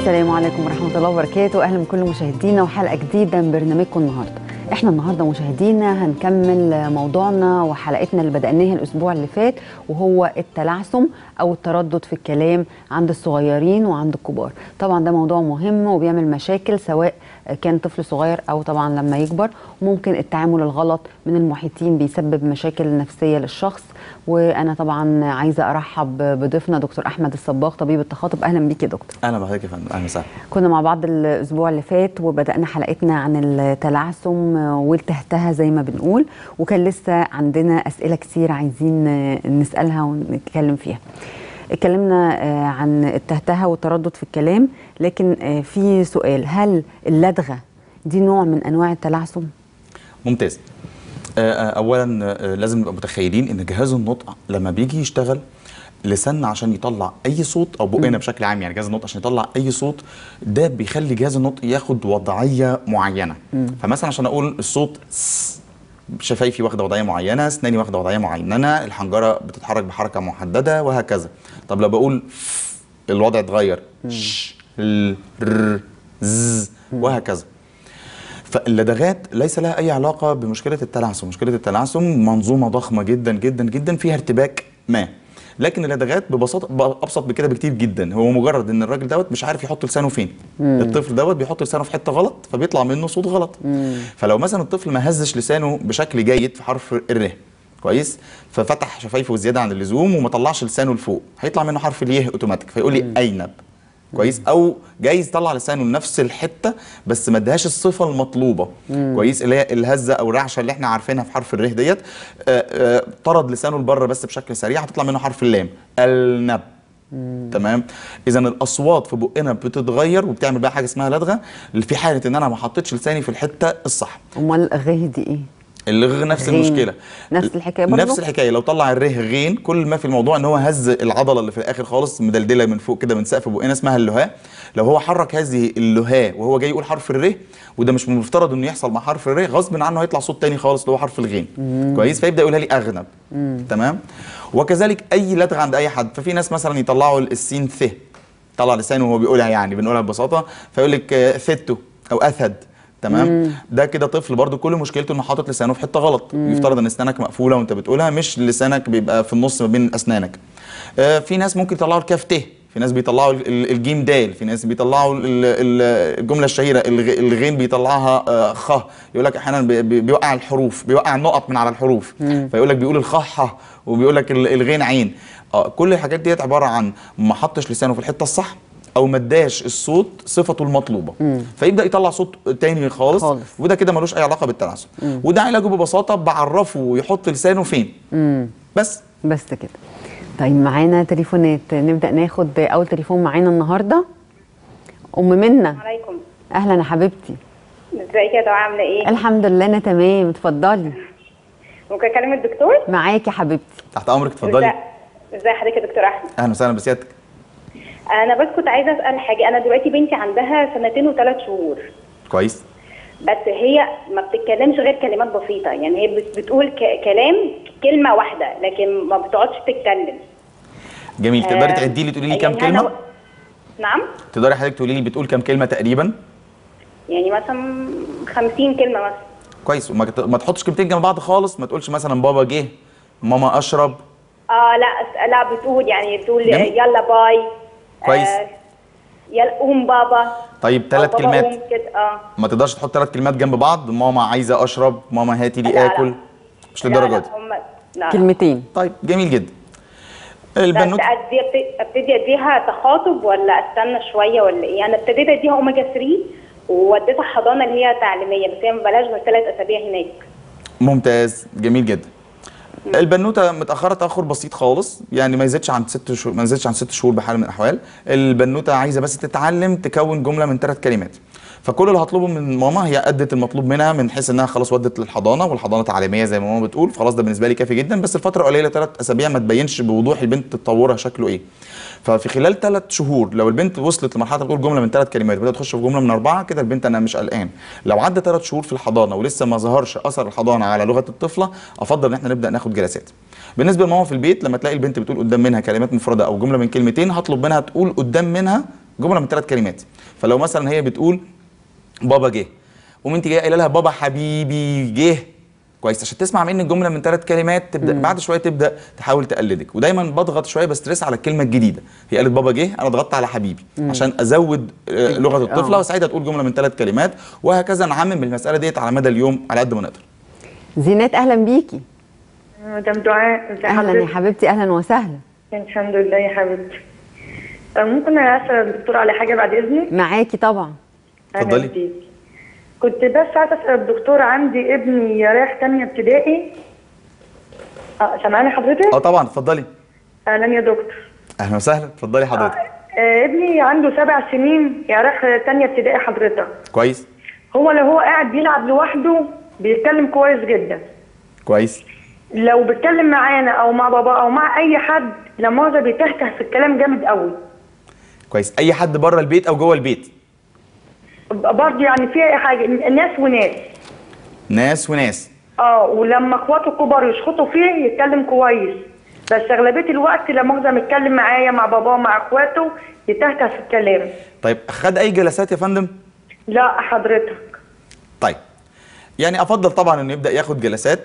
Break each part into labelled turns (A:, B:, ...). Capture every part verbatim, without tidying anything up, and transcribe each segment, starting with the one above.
A: السلام عليكم ورحمة الله وبركاته. أهلا بكل مشاهدينا وحلقة جديدة من برنامجكم النهاردة. احنا النهاردة مشاهدينا هنكمل موضوعنا وحلقتنا اللي بدأناها الأسبوع اللي فات، وهو التلعثم أو التردد في الكلام عند الصغيرين وعند الكبار. طبعا ده موضوع مهم وبيعمل مشاكل سواء كان طفل صغير أو طبعا لما يكبر. ممكن التعامل الغلط من المحيطين بيسبب مشاكل نفسية للشخص. وأنا طبعا عايزة أرحب بضيفنا دكتور أحمد الصباغ طبيب التخاطب. أهلا بيك يا دكتور.
B: اهلا بحضرتك يا فندم. اهلا وسهلا.
A: كنا مع بعض الاسبوع اللي فات وبدانا حلقتنا عن التلعثم والتهتهه زي ما بنقول، وكان لسه عندنا اسئله كتير عايزين نسالها ونتكلم فيها. اتكلمنا عن التهتهه والتردد في الكلام، لكن في سؤال: هل اللدغه دي نوع من انواع التلعثم؟
B: ممتاز. اولا لازم نبقى متخيلين ان جهاز النطق لما بيجي يشتغل لسان عشان يطلع اي صوت، او بقنا بشكل عام، يعني جهاز النطق عشان يطلع اي صوت ده بيخلي جهاز النطق ياخد وضعيه معينه. مم. فمثلا عشان اقول الصوت شفايفي واخده وضعيه معينه، اسناني واخده وضعيه معينه، الحنجره بتتحرك بحركه محدده وهكذا. طب لو بقول الوضع اتغير، ش ل ر ز وهكذا. فاللدغات ليس لها اي علاقه بمشكله التلعثم. مشكله التلعثم منظومه ضخمه جدا جدا جدا فيها ارتباك ما، لكن اللدغات ببساطه ابسط بكده بكتير جدا. هو مجرد ان الراجل دوت مش عارف يحط لسانه فين. مم. الطفل دوت بيحط لسانه في حته غلط فبيطلع منه صوت غلط. مم. فلو مثلا الطفل ما هزش لسانه بشكل جيد في حرف الر كويس، ففتح شفايفه زياده عن اللزوم وما طلعش لسانه لفوق، هيطلع منه حرف اليه اوتوماتيك فيقول لي اينب كويس. او جايز يطلع لسانه لنفس الحته بس ما ادهاش الصفه المطلوبه. مم. كويس، اللي هي الهزه او الرعشه اللي احنا عارفينها في حرف الره ديت. طرد لسانه لبره بس بشكل سريع هتطلع منه حرف اللام النب. مم. تمام. اذا الاصوات في بقنا بتتغير وبتعمل بقى حاجه اسمها لدغه في حاله ان انا ما حطيتش لساني في الحته الصح.
A: امال الغه دي ايه؟
B: اللغ نفس غين. المشكله،
A: نفس الحكايه برضه،
B: نفس الحكايه. لو طلع الره غين، كل ما في الموضوع ان هو هز العضله اللي في الاخر خالص مدلدله من فوق كده من سقف بقنا اسمها اللهاه. لو هو حرك هذه اللهاه وهو جاي يقول حرف الره، وده مش المفترض انه يحصل مع حرف الره، غصب عنه هيطلع صوت تاني خالص اللي هو حرف الغين. مم. كويس، فيبدا يقولها لي اغنب. مم. تمام. وكذلك اي لدغه عند اي حد. ففي ناس مثلا يطلعوا السين ث، طلع لسانه وهو بيقولها، يعني بنقولها ببساطه، فيقول لك ثتو او اثد. تمام. مم. ده كده طفل برضو كل مشكلته انه حاطط لسانه في حته غلط. مم. يفترض ان اسنانك مقفوله وانت بتقولها، مش لسانك بيبقى في النص ما بين اسنانك. آه في ناس ممكن يطلعوا الكاف ت، في ناس بيطلعوا الجيم دال، في ناس بيطلعوا الجمله الشهيره الغين بيطلعها آه خ. يقول لك احيانا بيوقع الحروف، بيوقع النقط من على الحروف. مم. فيقول لك بيقول الخ ح، وبيقول لك الغين عين. آه كل الحاجات ديت عباره عن ما حطش لسانه في الحته الصح، او ما اداش الصوت صفته المطلوبه. مم. فيبدا يطلع صوت تاني خالص, خالص. وده كده ملوش اي علاقه بالتلعثم. وده علاجه ببساطه بعرفه يحط لسانه فين. مم. بس
A: بس كده. طيب معانا تليفونات، نبدا ناخد اول تليفون معانا النهارده. ام منى.
C: عليكم.
A: اهلا يا حبيبتي.
C: ازيك يا دعاء، عامله ايه؟
A: الحمد لله انا تمام، اتفضلي.
C: ممكن اكلم الدكتور؟
A: معاكي يا حبيبتي.
B: تحت امرك، اتفضلي.
C: ازي حضرتك يا دكتور احمد؟
B: اهلا وسهلا بسيادتك.
C: انا بس كنت عايزه اسال حاجه. انا دلوقتي بنتي عندها سنتين وثلاث شهور.
B: كويس.
C: بس هي ما بتتكلمش غير كلمات بسيطه، يعني هي بتقول ك... كلام كلمه واحده لكن ما بتقعدش تتكلم.
B: جميل. تقدري تعدي لي تقولي لي كام كلمه؟
C: و... نعم.
B: تقدري حضرتك تقولي لي بتقول كام كلمه تقريبا؟
C: يعني مثلا خمسين كلمه مثلا.
B: كويس. وما ما تحطش كلمتين جنب بعض خالص، ما تقولش مثلا بابا جه، ماما اشرب.
C: اه لا لا، بتقول يعني بتقول يلا باي.
B: كويس.
C: آه يلا قوم بابا.
B: طيب ثلاث كلمات.
C: اه
B: ما تقدرش تحط ثلاث كلمات جنب بعض، ماما عايزه اشرب، ماما هاتي لي اكل. لا. مش للدرجه دي.
A: كلمتين.
B: طيب جميل جدا. البنوت
C: ابتدي اديها تخاطب ولا استنى شويه ولا ايه؟ انا ابتديت اديها اوميجا ثلاثة ووديتها حضانه اللي هي تعليميه، بس هي ما بلاش غير ثلاث اسابيع هناك.
B: ممتاز، جميل جدا. مم. البنوته متاخره تاخر بسيط خالص، يعني ما يزيدش عن ست شهور، ما يزيدش عن ست شهور بحال من الاحوال. البنوته عايزه بس تتعلم تكون جمله من ثلاث كلمات. فكل اللي هطلبه من ماما هي ادت المطلوب منها، من حيث انها خلاص ودت للحضانه، والحضانه تعليميه زي ما ماما بتقول، فخلاص ده بالنسبه لي كافي جدا. بس الفتره قليله، ثلاث اسابيع ما تبينش بوضوح البنت تطورها شكله ايه. ففي خلال ثلاث شهور لو البنت وصلت لمرحله بتقول جمله من ثلاث كلمات وبدات تخش في جمله من اربعه، كده البنت انا مش قلقان. لو عدى ثلاث شهور في الحضانه ولسه ما ظهرش اثر الحضانه على لغه الطفله، افضل ان احنا نبدا ناخد جلسات. بالنسبه لماما في البيت، لما تلاقي البنت بتقول قدام منها كلمات مفرده او جمله من كلمتين، هطلب منها تقول قدام منها جمله من ثلاث كلمات. فلو مثلا هي بتقول بابا جه، قوم انت جايه قايله لها بابا حبيبي جه، كويس، عشان تسمع مني الجمله من ثلاث كلمات تبدا مم. بعد شويه تبدا تحاول تقلدك. ودايما بضغط شويه بستريس على الكلمه الجديده. هي قالت بابا جه، انا ضغطت على حبيبي مم. عشان ازود لغه الطفله واساعدها تقول جمله من ثلاث كلمات، وهكذا نعمم المساله ديت على مدى اليوم على قد ما نقدر.
A: زينات اهلا بيكي.
D: مدام دعاء ازي
A: حضرتك؟ اهلا يا حبيبتي، اهلا وسهلا.
D: الحمد لله يا حبيبتي. ممكن اسال الدكتور على حاجه بعد اذنك؟
A: معاكي طبعا.
B: اتفضلي.
D: كنت بس عايزه اسال الدكتور، عندي ابني رايح ثانيه ابتدائي. اه سامعني حضرتك؟
B: اه طبعا اتفضلي.
D: اهلا يا دكتور.
B: اهلا وسهلا، اتفضلي حضرتك.
D: آه. آه ابني عنده سبع سنين، يعني رايح ثانيه ابتدائي حضرتك.
B: كويس.
D: هو لو هو قاعد بيلعب لوحده بيتكلم كويس جدا.
B: كويس.
D: لو بيتكلم معانا او مع بابا او مع اي حد لا مؤاخذه بيتهته في الكلام جامد قوي.
B: كويس. اي حد بره البيت او جوه البيت؟
D: برضه يعني في حاجه، ناس وناس.
B: ناس وناس.
D: اه ولما اخواته الكبار يشخطوا فيه يتكلم كويس، بس اغلبيه الوقت لما مؤاخذه متكلم معايا مع باباه مع اخواته يتهته في الكلام.
B: طيب خد اي جلسات يا فندم؟
D: لا حضرتك.
B: طيب يعني افضل طبعا انه يبدا ياخد جلسات،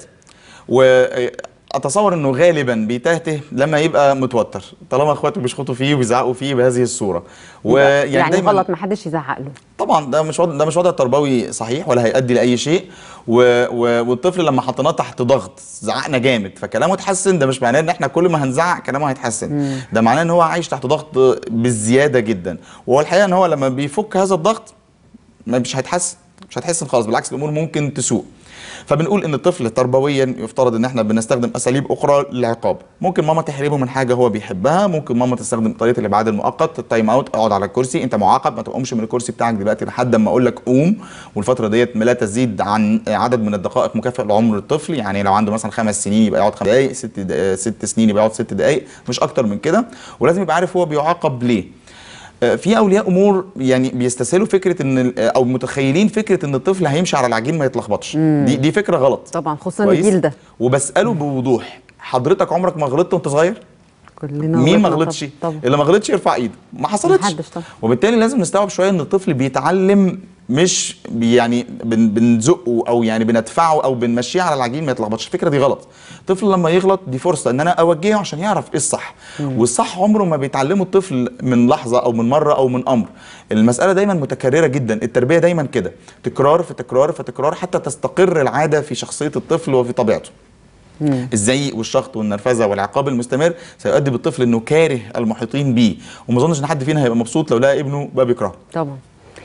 B: واتصور انه غالبا بيتهته لما يبقى متوتر، طالما اخواته بيشخطوا فيه وبيزعقوا فيه بهذه الصوره.
A: ويعني يعني غلط ما حدش يزعق له.
B: طبعا ده مش وضع، ده مش وضع تربوي صحيح ولا هيؤدي لاي شيء. و... و... والطفل لما حطيناه تحت ضغط زعقنا جامد فكلامه اتحسن، ده مش معناه ان احنا كل ما هنزعق كلامه هيتحسن. مم. ده معناه ان هو عايش تحت ضغط بالزياده جدا، وهو الحقيقه ان هو لما بيفك هذا الضغط مش هيتحسن، مش هتحسن خالص، بالعكس الامور ممكن تسوء. فبنقول ان الطفل تربويا يفترض ان احنا بنستخدم اساليب اخرى للعقاب. ممكن ماما تحرمه من حاجه هو بيحبها، ممكن ماما تستخدم طريقه الابعاد المؤقت، التايم اوت، اقعد على الكرسي، انت معاقب، ما تقومش من الكرسي بتاعك دلوقتي لحد ما اقول لك قوم، والفتره ديت لا تزيد عن عدد من الدقائق مكافئ لعمر الطفل. يعني لو عنده مثلا خمس سنين يبقى يقعد خمس دقائق، ست دقائق، ست سنين يبقى يقعد ست دقائق، مش اكتر من كده. ولازم يبقى عارف هو بيعاقب ليه. في اولياء امور يعني بيستسهلوا فكره ان او متخيلين فكره ان الطفل هيمشي على العجين ما يتلخبطش. دي دي فكره غلط
A: طبعا، خصوصا الجيل ده.
B: وبساله بوضوح، حضرتك عمرك ما غلطت وانت صغير؟
A: كلنا.
B: مين ما غلطش؟ اللي ما غلطش يرفع ايده. ما حصلتش. وبالتالي لازم نستوعب شويه ان الطفل بيتعلم، مش يعني بن بنزقه او يعني بندفعه او بنمشيه على العجين ما يتلخبطش. الفكره دي غلط. الطفل لما يغلط دي فرصه ان انا اوجهه عشان يعرف ايه الصح. مم. والصح عمره ما بيتعلمه الطفل من لحظه او من مره او من امر. المساله دايما متكرره جدا، التربيه دايما كده، تكرار في تكرار في تكرار حتى تستقر العاده في شخصيه الطفل وفي طبيعته. مم. الزعيق والشخط والنرفزه والعقاب المستمر سيؤدي بالطفل انه كاره المحيطين بيه، وما اظنش ان حد فينا هيبقى مبسوط لو لقى ابنه بقى بيكرهه.
A: طبعا.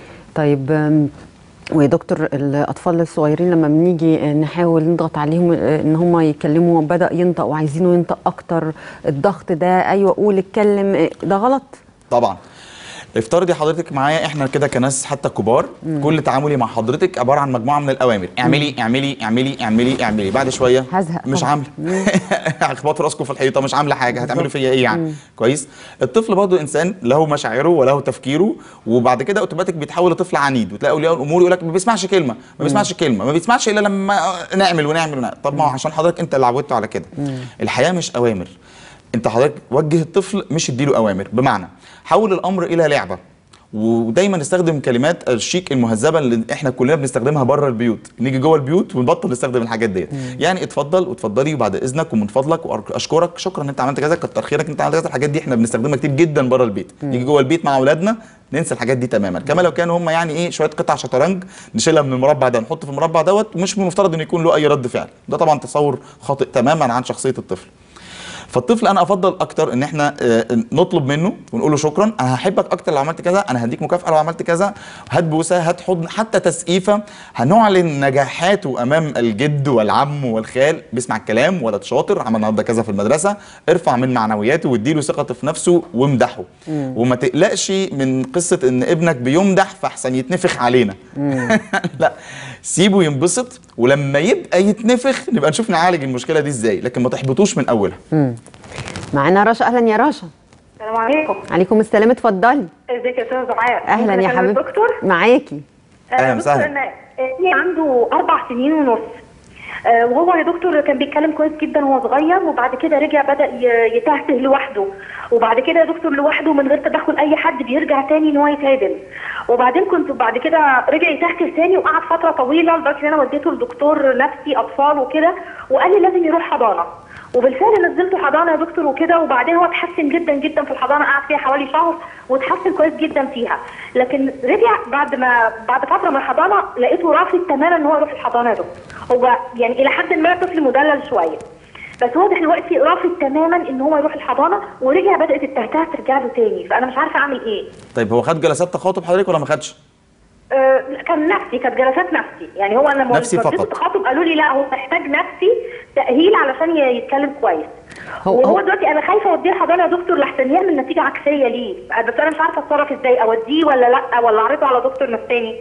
A: طيب ويا دكتور، الاطفال الصغيرين لما بنيجي نحاول نضغط عليهم ان هم يتكلموا، بدا ينطق وعايزينه ينطق اكتر، الضغط ده ايوه قول اتكلم، ده غلط؟ طبعا.
B: افترضي حضرتك معايا احنا كده كناس حتى كبار، مم. كل تعاملي مع حضرتك عباره عن مجموعه من الاوامر، اعملي اعملي اعملي اعملي اعملي، بعد شويه
A: هزهق
B: مش عامله اخبطوا راسكم في الحيطه، مش عامله حاجه، هتعملوا فيا ايه يعني؟ مم. كويس. الطفل برضه انسان له مشاعره وله تفكيره، وبعد كده اوتوماتيك بيتحول لطفل عنيد، وتلاقي اولياء الامور يقول لك ما بيسمعش كلمه، ما بيسمعش كلمه، ما بيسمعش الا لما نعمل ونعمل ونعمل. طب ما هو عشان حضرتك انت اللي عودته على كده. الحياه مش اوامر. انت حضرتك وجه الطفل مش اديله اوامر، بمعنى حول الامر الى لعبه. ودايما نستخدم كلمات الشيك المهذبه اللي احنا كلنا بنستخدمها بره البيوت، نيجي جوه البيوت ونبطل نستخدم الحاجات ديت. يعني اتفضل واتفضلي وبعد اذنك ومن فضلك واشكرك، شكرا ان انت عملت كذا، كتر خيرك ان انت عملت كذا. الحاجات دي احنا بنستخدمها كتير جدا بره البيت. مم. نيجي جوه البيت مع اولادنا ننسى الحاجات دي تماما، كما لو كانوا هم يعني ايه شويه قطع شطرنج نشيلها من المربع ده نحط في المربع دوت، ومش من المفترض ان يكون له اي رد فعل. ده طبعا تصور خاطئ تماما عن شخصيه الطفل. فالطفل انا افضل اكتر ان احنا نطلب منه ونقول له شكرا، انا هحبك اكتر لو عملت كذا، انا هديك مكافاه لو عملت كذا، هات بوسه، هات حضن، حتى تسقيفه. هنعلن نجاحاته امام الجد والعم والخال، بيسمع الكلام، ولد شاطر، عمل النهارده كذا في المدرسه، ارفع من معنوياته واديله ثقته في نفسه وامدحه. مم. وما تقلقش من قصه ان ابنك بيمدح فاحسن يتنفخ علينا. لا، سيبه ينبسط، ولما يبقى يتنفخ نبقى نشوف نعالج المشكله دي ازاي، لكن ما تحبطوش من اولها.
A: مم. معانا رشا. اهلا يا رشا.
C: السلام عليكم.
A: عليكم السلام، اتفضلي.
C: ازيك يا استاذه دعاء؟
A: اهلا يا حبيبتي.
C: دكتور
A: معاكي.
B: اهلا وسهلا.
C: ابني عنده اربع سنين ونص،
E: آه وهو يا دكتور كان بيتكلم كويس جدا وهو صغير، وبعد كده رجع بدا ي- يتهته لوحده، وبعد كده يا دكتور لوحده من غير تدخل اي حد بيرجع تاني ان هو يتعدل. وبعدين كنت بعد كده رجع يتهته تاني وقعد فتره طويله لدرجه ان انا وديته لدكتور نفسي اطفال وكده، وقال لي لازم يروح حضانه. وبالفعل نزلته حضانه يا دكتور وكده، وبعدين هو اتحسن جدا جدا في الحضانه، قعد فيها حوالي شهر واتحسن كويس جدا فيها. لكن رجع بعد ما بعد فتره من الحضانه لقيته رافض تماما ان هو يروح الحضانه يا دكتور. هو يعني الى حد ما طفل مدلل شويه، بس واضح دلوقتي رافض تماما ان هو يروح الحضانه، ورجع بدات التهتهه ترجع له تاني، فانا مش عارفه اعمل ايه.
B: طيب هو خد جلسات تخاطب حضرتك ولا ما خدش؟
E: آه كان نفسي، كانت جلسات نفسي، يعني هو انا
B: نفسي
E: وديته
B: فقط.
E: التخاطب قالوا لي لا هو محتاج نفسي تاهيل علشان ي- يتكلم كويس.
A: هو-
E: وهو
A: هو-
E: دلوقتي انا خايفه اوديه حضانه يا دكتور لحسن يعمل نتيجه عكسيه ليه، بس انا مش عارفه اتصرف ازاي، اوديه ولا لا، ولا اعرضه على دكتور نفساني.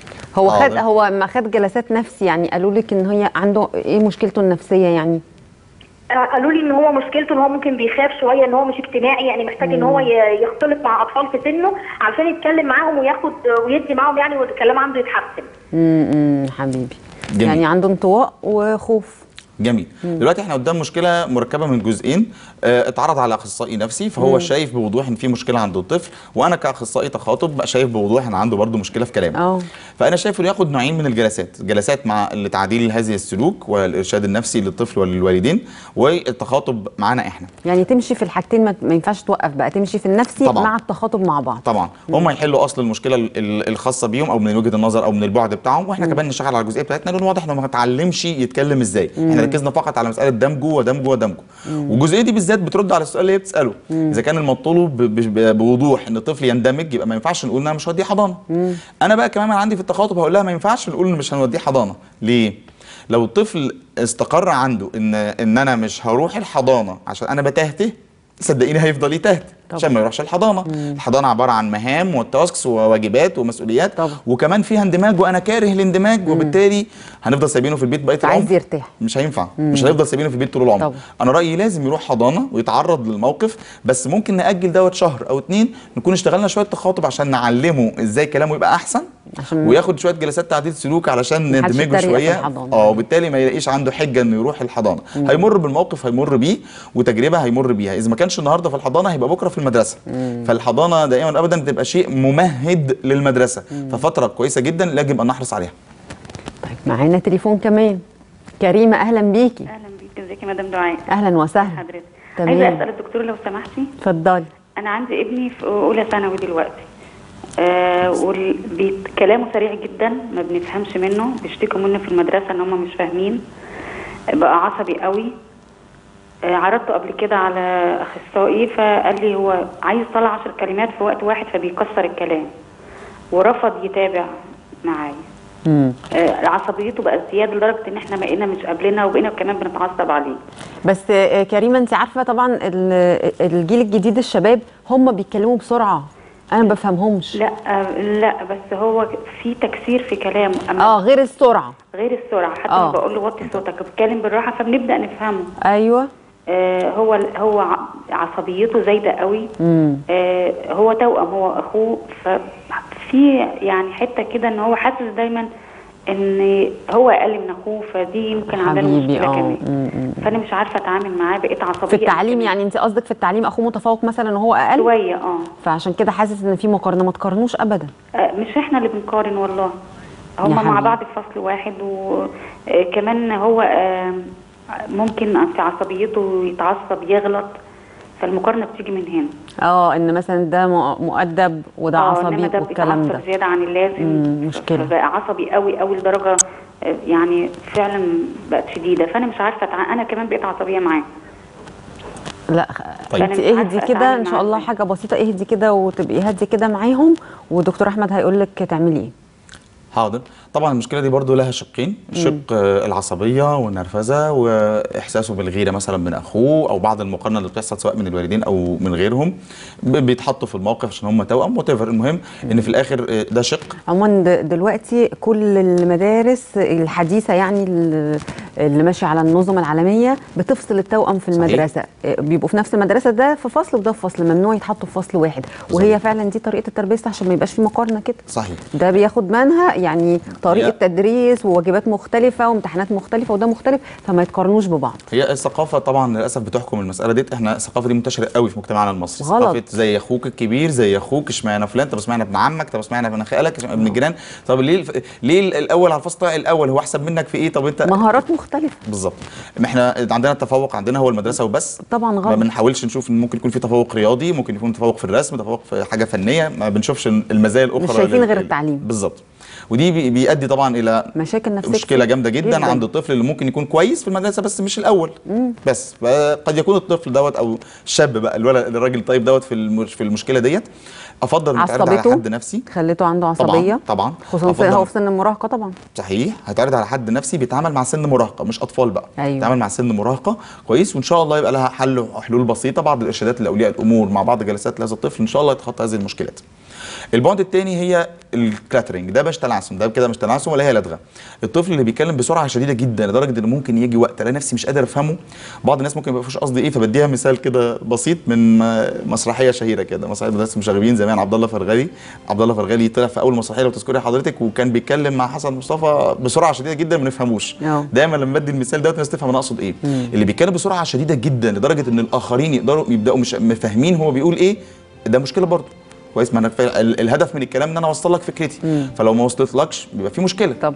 A: هو
B: آه،
A: خد
B: ده.
A: هو ما خد جلسات نفسي، يعني قالوا لك ان هي عنده ايه مشكلته النفسيه يعني؟
E: آه، قالوا لي ان هو مشكلته ان هو ممكن بيخاف شويه، ان هو مش اجتماعي، يعني محتاج ان هو ي- يختلط مع اطفال في سنه علشان يتكلم معاهم وياخد ويدي معاهم يعني، والكلام عنده يتحسن.
A: امم حبيبي.
B: جميل.
A: يعني عنده انطواء وخوف.
B: جميل. دلوقتي احنا قدام مشكله مركبه من جزئين. اه اتعرض على اخصائي نفسي فهو مم. شايف بوضوح ان في مشكله عند الطفل، وانا كاخصائي تخاطب بقى شايف بوضوح ان عنده برضه مشكله في كلامه.
A: اه
B: فانا شايف انه ياخد نوعين من الجلسات، جلسات مع لتعديل هذه السلوك والارشاد النفسي للطفل وللوالدين، والتخاطب معانا احنا.
A: يعني تمشي في الحاجتين، ما ما ينفعش توقف بقى، تمشي في النفسي
B: طبعاً.
A: مع التخاطب مع بعض.
B: طبعا هم يحلوا اصل المشكله ال- ال- الخاصه بيهم او من وجهه النظر او من البعد بتاعهم، واحنا كمان نشتغل على الجزئيه بتاعتنا لان واضح انه ما اتعلمش يتكلم ازاي. احنا ركزنا فقط على مساله دمجه ودمجه ودمجه، والجزئيه دي بالذات بترد على السؤال اللي هي بتساله. اذا كان المطلوب ب- ب- بوضوح ان الطفل يندمج يبقى ما ينفعش نقول ان انا مش هوديه حضانه. انا بقى كمان عندي في التخاطب هقول لها ما ينفعش نقول ان مش هنوديه حضانه. ليه؟ لو الطفل استقر عنده ان ان انا مش هروح الحضانه عشان انا بتهته، صدقيني هيفضل يتهت عشان ما يروحش الحضانه. مم. الحضانه عباره عن مهام وتاسكس وواجبات ومسؤوليات
A: طبعا.
B: وكمان فيها اندماج وانا كاره الاندماج، وبالتالي هنفضل سايبينه في البيت بقيه العمر.
A: عايز يرتاح.
B: مش هينفع. مم. مش هنفضل سايبينه في البيت طول العمر.
A: طبعا.
B: انا رايي لازم يروح حضانه ويتعرض للموقف، بس ممكن ناجل دوت شهر او اتنين، نكون اشتغلنا شويه تخاطب عشان نعلمه ازاي كلامه يبقى احسن،
A: عشان
B: وياخد شويه جلسات تعديل سلوك علشان
A: محدش
B: ندمجه
A: يتريق في
B: شويه.
A: الحضانة.
B: اه وبالتالي ما يلاقيش عنده حجه انه يروح الحضانه. مم. هيمر بالموقف، هيمر بيه وتجربه هيمر بيها، اذا ما كانش النهارده في الحضانه هيبقى بكره في المدرسه. مم. فالحضانه دائما ابدا بتبقى شيء ممهد للمدرسه. مم. ففتره كويسه جدا يجب ان نحرص عليها.
A: طيب معانا تليفون كمان. كريمه اهلا بيكي.
F: اهلا بيك، ازيك يا مدام دعاء؟
A: اهلا وسهلا.
F: حضرتك
A: تمام.
F: عايزه اسال الدكتور لو سمحتي.
A: اتفضلي.
F: انا عندي ابني في اولى ثانوي دلوقتي، آه وكلامه سريع جدا ما بنفهمش منه، بيشتكوا منه في المدرسه ان هم مش فاهمين، بقى عصبي قوي. آه عرضته قبل كده على اخصائي فقال لي هو عايز يطلع عشر كلمات في وقت واحد فبيكسر الكلام، ورفض يتابع معايا.
A: امم
F: آه عصبيته بقى زياده لدرجه ان احنا بقينا مش قابلينها وبقينا كمان بنتعصب عليه.
A: بس آه، كريمه انت عارفه طبعا ال- الجيل الجديد الشباب هم بيتكلموا بسرعه، انا ما بفهمهمش.
F: لا آه لا بس هو في تكسير في كلامه. أما
A: اه غير السرعه.
F: غير السرعه، حتى
A: آه.
F: لما بقول له وطي صوتك بتكلم بالراحه فبنبدا نفهمه.
A: ايوه.
F: آه هو هو ع- عصبيته زايده قوي.
A: امم
F: آه هو توأم، هو اخوه، ففي يعني حته كده ان هو حاسس دايما ان هو اقل من اخوه، فدي يمكن عندنا
A: حبيبي،
F: مشكله
A: آه.
F: كمان.
A: مم.
F: فانا مش عارفه اتعامل معاه، بقيت عصبيه
A: في التعليم
F: كمان.
A: يعني انت قصدك في التعليم اخوه متفوق مثلا وهو اقل،
F: شويه اه
A: فعشان كده حاسس ان في مقارنه. ما تقارنوش ابدا.
F: آه، مش احنا اللي بنقارن والله، هم مع
A: حبيبي.
F: بعض في فصل واحد، وكمان هو آه، ممكن في عصبيته يتعصب يغلط، فالمقارنه بتيجي من هنا.
A: اه ان مثلا ده مؤ- مؤدب وده
F: آه،
A: عصبي
F: إنما ده
A: والكلام ده.
F: بيتعصب زياده عن اللازم.
A: مم، مشكلة.
F: فبقى عصبي قوي قوي لدرجه آه، يعني فعلا بقت شديده، فانا مش عارفه أتع... انا كمان بقيت عصبيه معاه.
A: لا
B: طيب.
A: انت
F: أنا مش
A: اهدي
F: عارفة
A: كده
F: أتعامل
A: ان شاء
F: معاه
A: الله،
F: إزاي.
A: حاجه بسيطه، اهدي كده وتبقي هاديه كده معاهم، ودكتور احمد هيقول لك تعملي ايه.
B: حاضر. طبعا المشكله دي برضو لها شقين، شق آه، العصبيه والنرفزه واحساسه بالغيره مثلا من اخوه، او بعض المقارنه اللي بتحصل سواء من الوالدين او من غيرهم، ب- بيتحطوا في الموقف عشان هم توأم وات ايفر. المهم ان في الاخر آه، ده شق.
A: عموما د- دلوقتي كل المدارس الحديثه يعني ال- اللي ماشيه على النظم العالميه بتفصل التوأم في
B: صحيح.
A: المدرسه، اه، بيبقوا في نفس المدرسه، ده في فصل وده في فصل، ممنوع يتحطوا في فصل واحد، وهي
B: صحيح.
A: فعلا دي طريقه التربيه عشان ما يبقاش في مقارنه كده.
B: صحيح.
A: ده بياخد منها يعني طريقه
B: هي
A: تدريس وواجبات مختلفه وامتحانات مختلفه وده مختلف، فما يتقارنوش ببعض.
B: هي الثقافه طبعا للاسف بتحكم المساله ديت. احنا الثقافه دي منتشره قوي في مجتمعنا المصري،
A: غلط.
B: ثقافه زي اخوك الكبير، زي اخوك، اشمعنى فلان، طب اشمعنى ابن عمك، طب اشمعنى ابن خالك، ابن الجيران، طب ليه الف... ليه الاول على الفصل الاول هو احسن منك في ايه؟ طب انت
A: مهارات مختلفه
B: بالظبط. احنا عندنا التفوق عندنا هو المدرسه وبس،
A: طبعا
B: ما
A: غلط.
B: بنحاولش نشوف ان ممكن يكون في تفوق رياضي، ممكن يكون تفوق في الرسم، تفوق في حاجه فنيه، ما بنشوفش المزايا الاخرى.
A: مش شايفين
B: لل-
A: غير التعليم.
B: بالظبط. ودي بي- بيؤدي طبعا الى
A: مشاكل نفسيه
B: مشكله
A: كتير
B: جامده جدا, جداً عند الطفل اللي ممكن يكون كويس في المدرسه بس مش الاول. مم. بس قد يكون الطفل دوت او الشاب بقى الولد الراجل الطيب دوت في المش في المشكله ديت، افضل انه يتعرض على حد نفسي.
A: خليته عنده عصبيه
B: طبعا
A: خصوصا في هو في سن المراهقه. طبعا
B: صحيح، هيتعرض على حد نفسي بيتعامل مع سن مراهقه مش اطفال بقى.
A: أيوة.
B: بيتعامل مع سن مراهقه كويس، وان شاء الله يبقى لها حل وحلول بسيطه، بعض الارشادات لاولياء الامور مع بعض جلسات لهذا الطفل ان شاء الله يتخطى هذه المشكلات. البعد الثاني هي الكلاترنج، ده مش تلعثم، ده كده مش تلعثم ولا هي لدغه. الطفل اللي بيتكلم بسرعه شديده جدا لدرجه ان ممكن يجي وقت الاقي نفسي مش قادر افهمه. بعض الناس ممكن ما يبقاش قصدي ايه، فبديها مثال كده بسيط من مسرحيه شهيره كده، مسرحيه مدرسه المشاغبين زمان، عبد الله فرغلي. عبد الله فرغلي طلع في اول مسرحيه لو تذكري حضرتك، وكان بيتكلم مع حسن مصطفى بسرعه شديده جدا ما نفهموش. دايما لما بدي المثال دوت الناس تفهم انا اقصد ايه. مم. اللي بيتكلم بسرعه شديده جدا لدرجه ان الاخرين يقدروا يبداوا مش فاهمين هو بيقول ايه، ده مشكله برضه. كويس، ما انا الهدف من الكلام ان انا اوصل لك فكرتي. مم. فلو ما وصلتلكش بيبقى في مشكله.
A: طب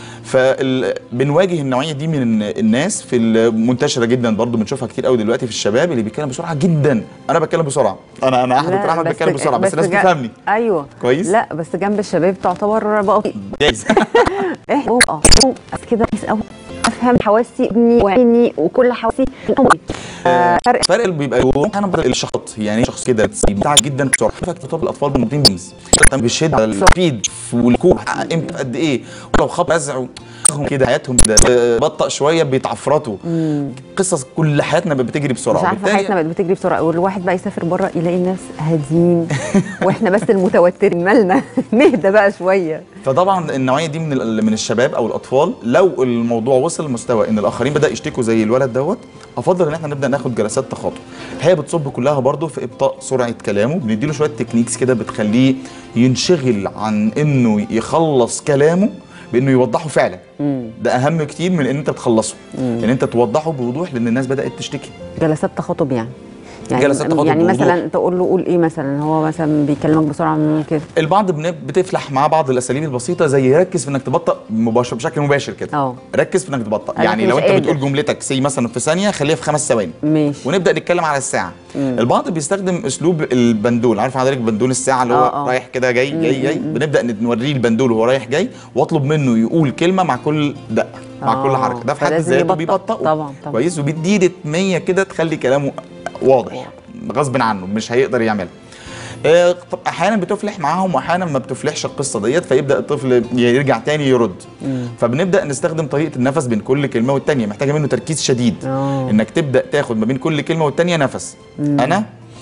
B: فبنواجه النوعيه دي من الناس في المنتشره جدا برضو، بنشوفها كتير قوي دلوقتي في الشباب اللي بيتكلم بسرعه جدا. انا بتكلم بسرعه، انا انا احمد دكتور احمد بتكلم بسرعه بس, بس الناس بتفهمني.
A: ايوه
B: كويس.
A: لا بس جنب الشباب تعتبر بقى
B: جايز
A: احنا اه كده كويس قوي افهم حواسي ابني وعيني وكل حواسي.
B: آه فرق فرق اللي بيبقى انا الشخص يعني شخص كده بتاع جدا بسرعه. فكره الاطفال بالموتين بيمز بيشد السبيد والكوب امتى قد ايه، ولو خبط رزع كده حياتهم كده بطأ شويه بيتعفرطوا. قصص كل حياتنا بتجري بسرعه،
A: مش عارفه حياتنا بقت بتجري بسرعه، والواحد بقى يسافر بره يلاقي الناس هاديين واحنا بس المتوترين. مالنا نهدى بقى شويه.
B: فطبعا النوعيه دي من من الشباب او الاطفال لو الموضوع وصل لمستوى ان الاخرين بدا يشتكوا زي الولد دوت، افضل ان احنا نبدا ناخد جلسات تخاطب. هي بتصب كلها برضو في ابطاء سرعه كلامه، بنديله شويه تكنيكس كده بتخليه ينشغل عن انه يخلص كلامه بانه يوضحه فعلا. مم. ده اهم كتير من ان انت تخلصه. مم. ان انت توضحه بوضوح لان الناس بدات تشتكي.
A: جلسات تخاطب يعني يعني
B: جلسات تخاطب
A: يعني
B: بوضوح.
A: مثلا تقول له قول ايه مثلا، هو مثلا بيكلمك بسرعه من كده.
B: البعض بتفلح مع بعض الاساليب البسيطه زي ركز في انك تبطأ مباشر بشكل مباشر كده. اه ركز في انك تبطأ، يعني لو انت قادر. بتقول جملتك سي مثلا في ثانيه خليها في خمس ثواني
A: ماشي،
B: ونبدا نتكلم على الساعه. مم. البعض بيستخدم اسلوب البندول، عارف حضرتك بندول الساعه اللي هو أوه. رايح كده جاي جاي جاي. بنبدا نوريه البندول وهو رايح جاي، واطلب منه يقول كلمه مع كل دقه مع أوه. كل حركه. ده في حد ذاته بيبطئه
A: طبعا طبعا
B: كويس، وبيديه رتميه كده تخلي كلامه واضح. أوه. غصب عنه مش هيقدر يعملها. آه طب احيانا بتفلح معاهم واحيانا ما بتفلحش القصه ديت، فيبدا الطفل يرجع تاني يرد. مم. فبنبدا نستخدم طريقه النفس بين كل كلمه والتانيه، محتاجه منه تركيز شديد. أوه. انك تبدا تاخد ما بين كل كلمه والتانيه نفس. مم. انا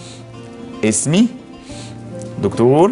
B: اسمي دكتور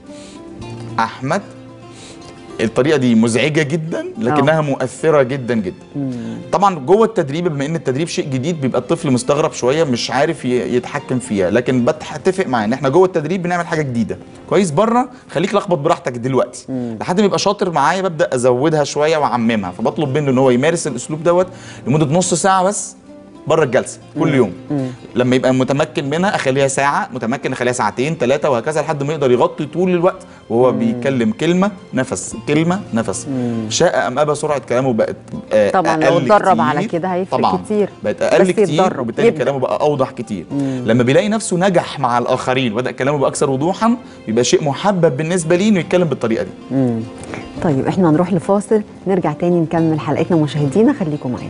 B: احمد. الطريقه دي مزعجه جدا لكنها أوه. مؤثره جدا جدا. مم. طبعا جوه التدريب بما ان التدريب شيء جديد بيبقى الطفل مستغرب شويه مش عارف يتحكم فيها، لكن بتفق معاه ان احنا جوه التدريب بنعمل حاجه جديده. كويس، بره خليك لخبط براحتك دلوقتي. مم. لحد ما يبقى شاطر معايا ببدا ازودها شويه واعممها، فبطلب منه ان هو يمارس الاسلوب دوت لمده نص ساعه بس بره الجلسه كل يوم. مم. لما يبقى متمكن منها اخليها ساعه، متمكن اخليها ساعتين ثلاثه وهكذا لحد ما يقدر يغطي طول الوقت وهو مم. بيتكلم كلمه نفس كلمه نفس. مم. شاء ام ابى سرعه كلامه بقت آه
A: طبعا لو اتدرب على كده هيفرق طبعا كتير.
B: بقت اقل كتير وبالتالي كلامه بقى اوضح كتير. مم. لما بيلاقي نفسه نجح مع الاخرين وبدا كلامه بقى اكثر وضوحا بيبقى شيء محبب بالنسبه ليه انه يتكلم بالطريقه دي.
A: مم. طيب احنا هنروح لفاصل، نرجع تاني نكمل حلقتنا. مشاهدينا خليكم معانا.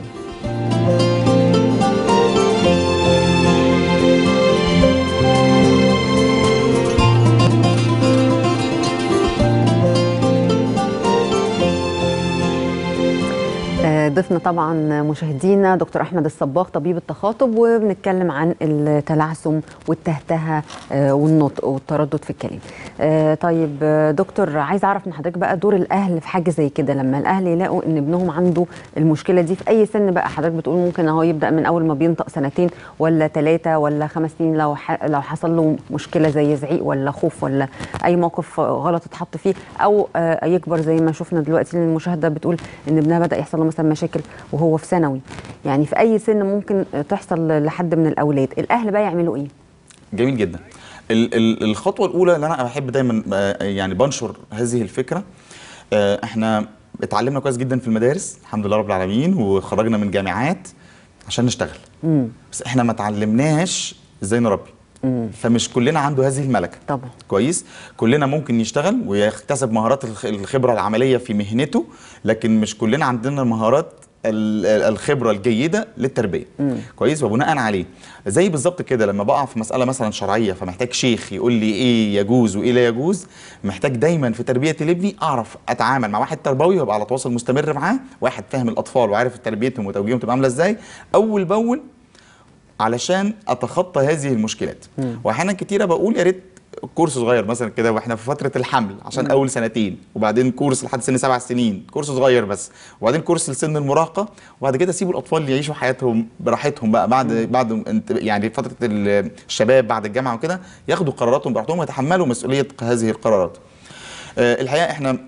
A: ضيفنا طبعا مشاهدينا دكتور احمد الصباغ طبيب التخاطب، وبنتكلم عن التلعثم والتهتهه والنطق والتردد في الكلام. طيب دكتور، عايز اعرف من حضرتك بقى دور الاهل في حاجه زي كده، لما الاهل يلاقوا ان ابنهم عنده المشكله دي في اي سن بقى. حضرتك بتقول ممكن اهو يبدا من اول ما بينطق سنتين ولا ثلاثه ولا خمس سنين، لو لو حصل له مشكله زي زعيق ولا خوف ولا اي موقف غلط اتحط فيه، او يكبر زي ما شفنا دلوقتي المشاهده بتقول ان ابنها بدا يحصل له مثلا مشاكل وهو في ثانوي. يعني في اي سن ممكن تحصل لحد من الاولاد، الاهل بقى يعملوا ايه؟
B: جميل جدا. ال ال الخطوه الاولى اللي انا بحب دايما يعني بنشر هذه الفكره، احنا اتعلمنا كويس جدا في المدارس الحمد لله رب العالمين، وخرجنا من جامعات عشان نشتغل. مم. بس احنا ما اتعلمناش ازاي نربي. مم. فمش كلنا عنده هذه الملكه.
A: طبعا.
B: كويس. كلنا ممكن يشتغل ويكتسب مهارات الخبره العمليه في مهنته، لكن مش كلنا عندنا مهارات الخبره الجيده للتربيه. مم. كويس. وبناء عليه زي بالظبط كده لما بقع في مساله مثلا شرعيه فمحتاج شيخ يقول لي ايه يجوز وايه لا يجوز، محتاج دايما في تربيه ابني اعرف اتعامل مع واحد تربوي وابقى على تواصل مستمر معاه، واحد فاهم الاطفال وعارف تربيتهم وتوجيههم تبقى عامله ازاي اول باول علشان اتخطى هذه المشكلات. مم. واحيانا كتيره بقول يا ريت كورس صغير مثلا كده واحنا في فتره الحمل عشان مم. اول سنتين، وبعدين كورس لحد سن سبع سنين كورس صغير بس، وبعدين كورس لسن المراهقه، وبعد كده سيبوا الاطفال يعيشوا حياتهم براحتهم بقى بعد مم. بعد يعني فتره الشباب بعد الجامعه وكده، ياخدوا قراراتهم براحتهم ويتحملوا مسؤوليه هذه القرارات. أه الحقيقه احنا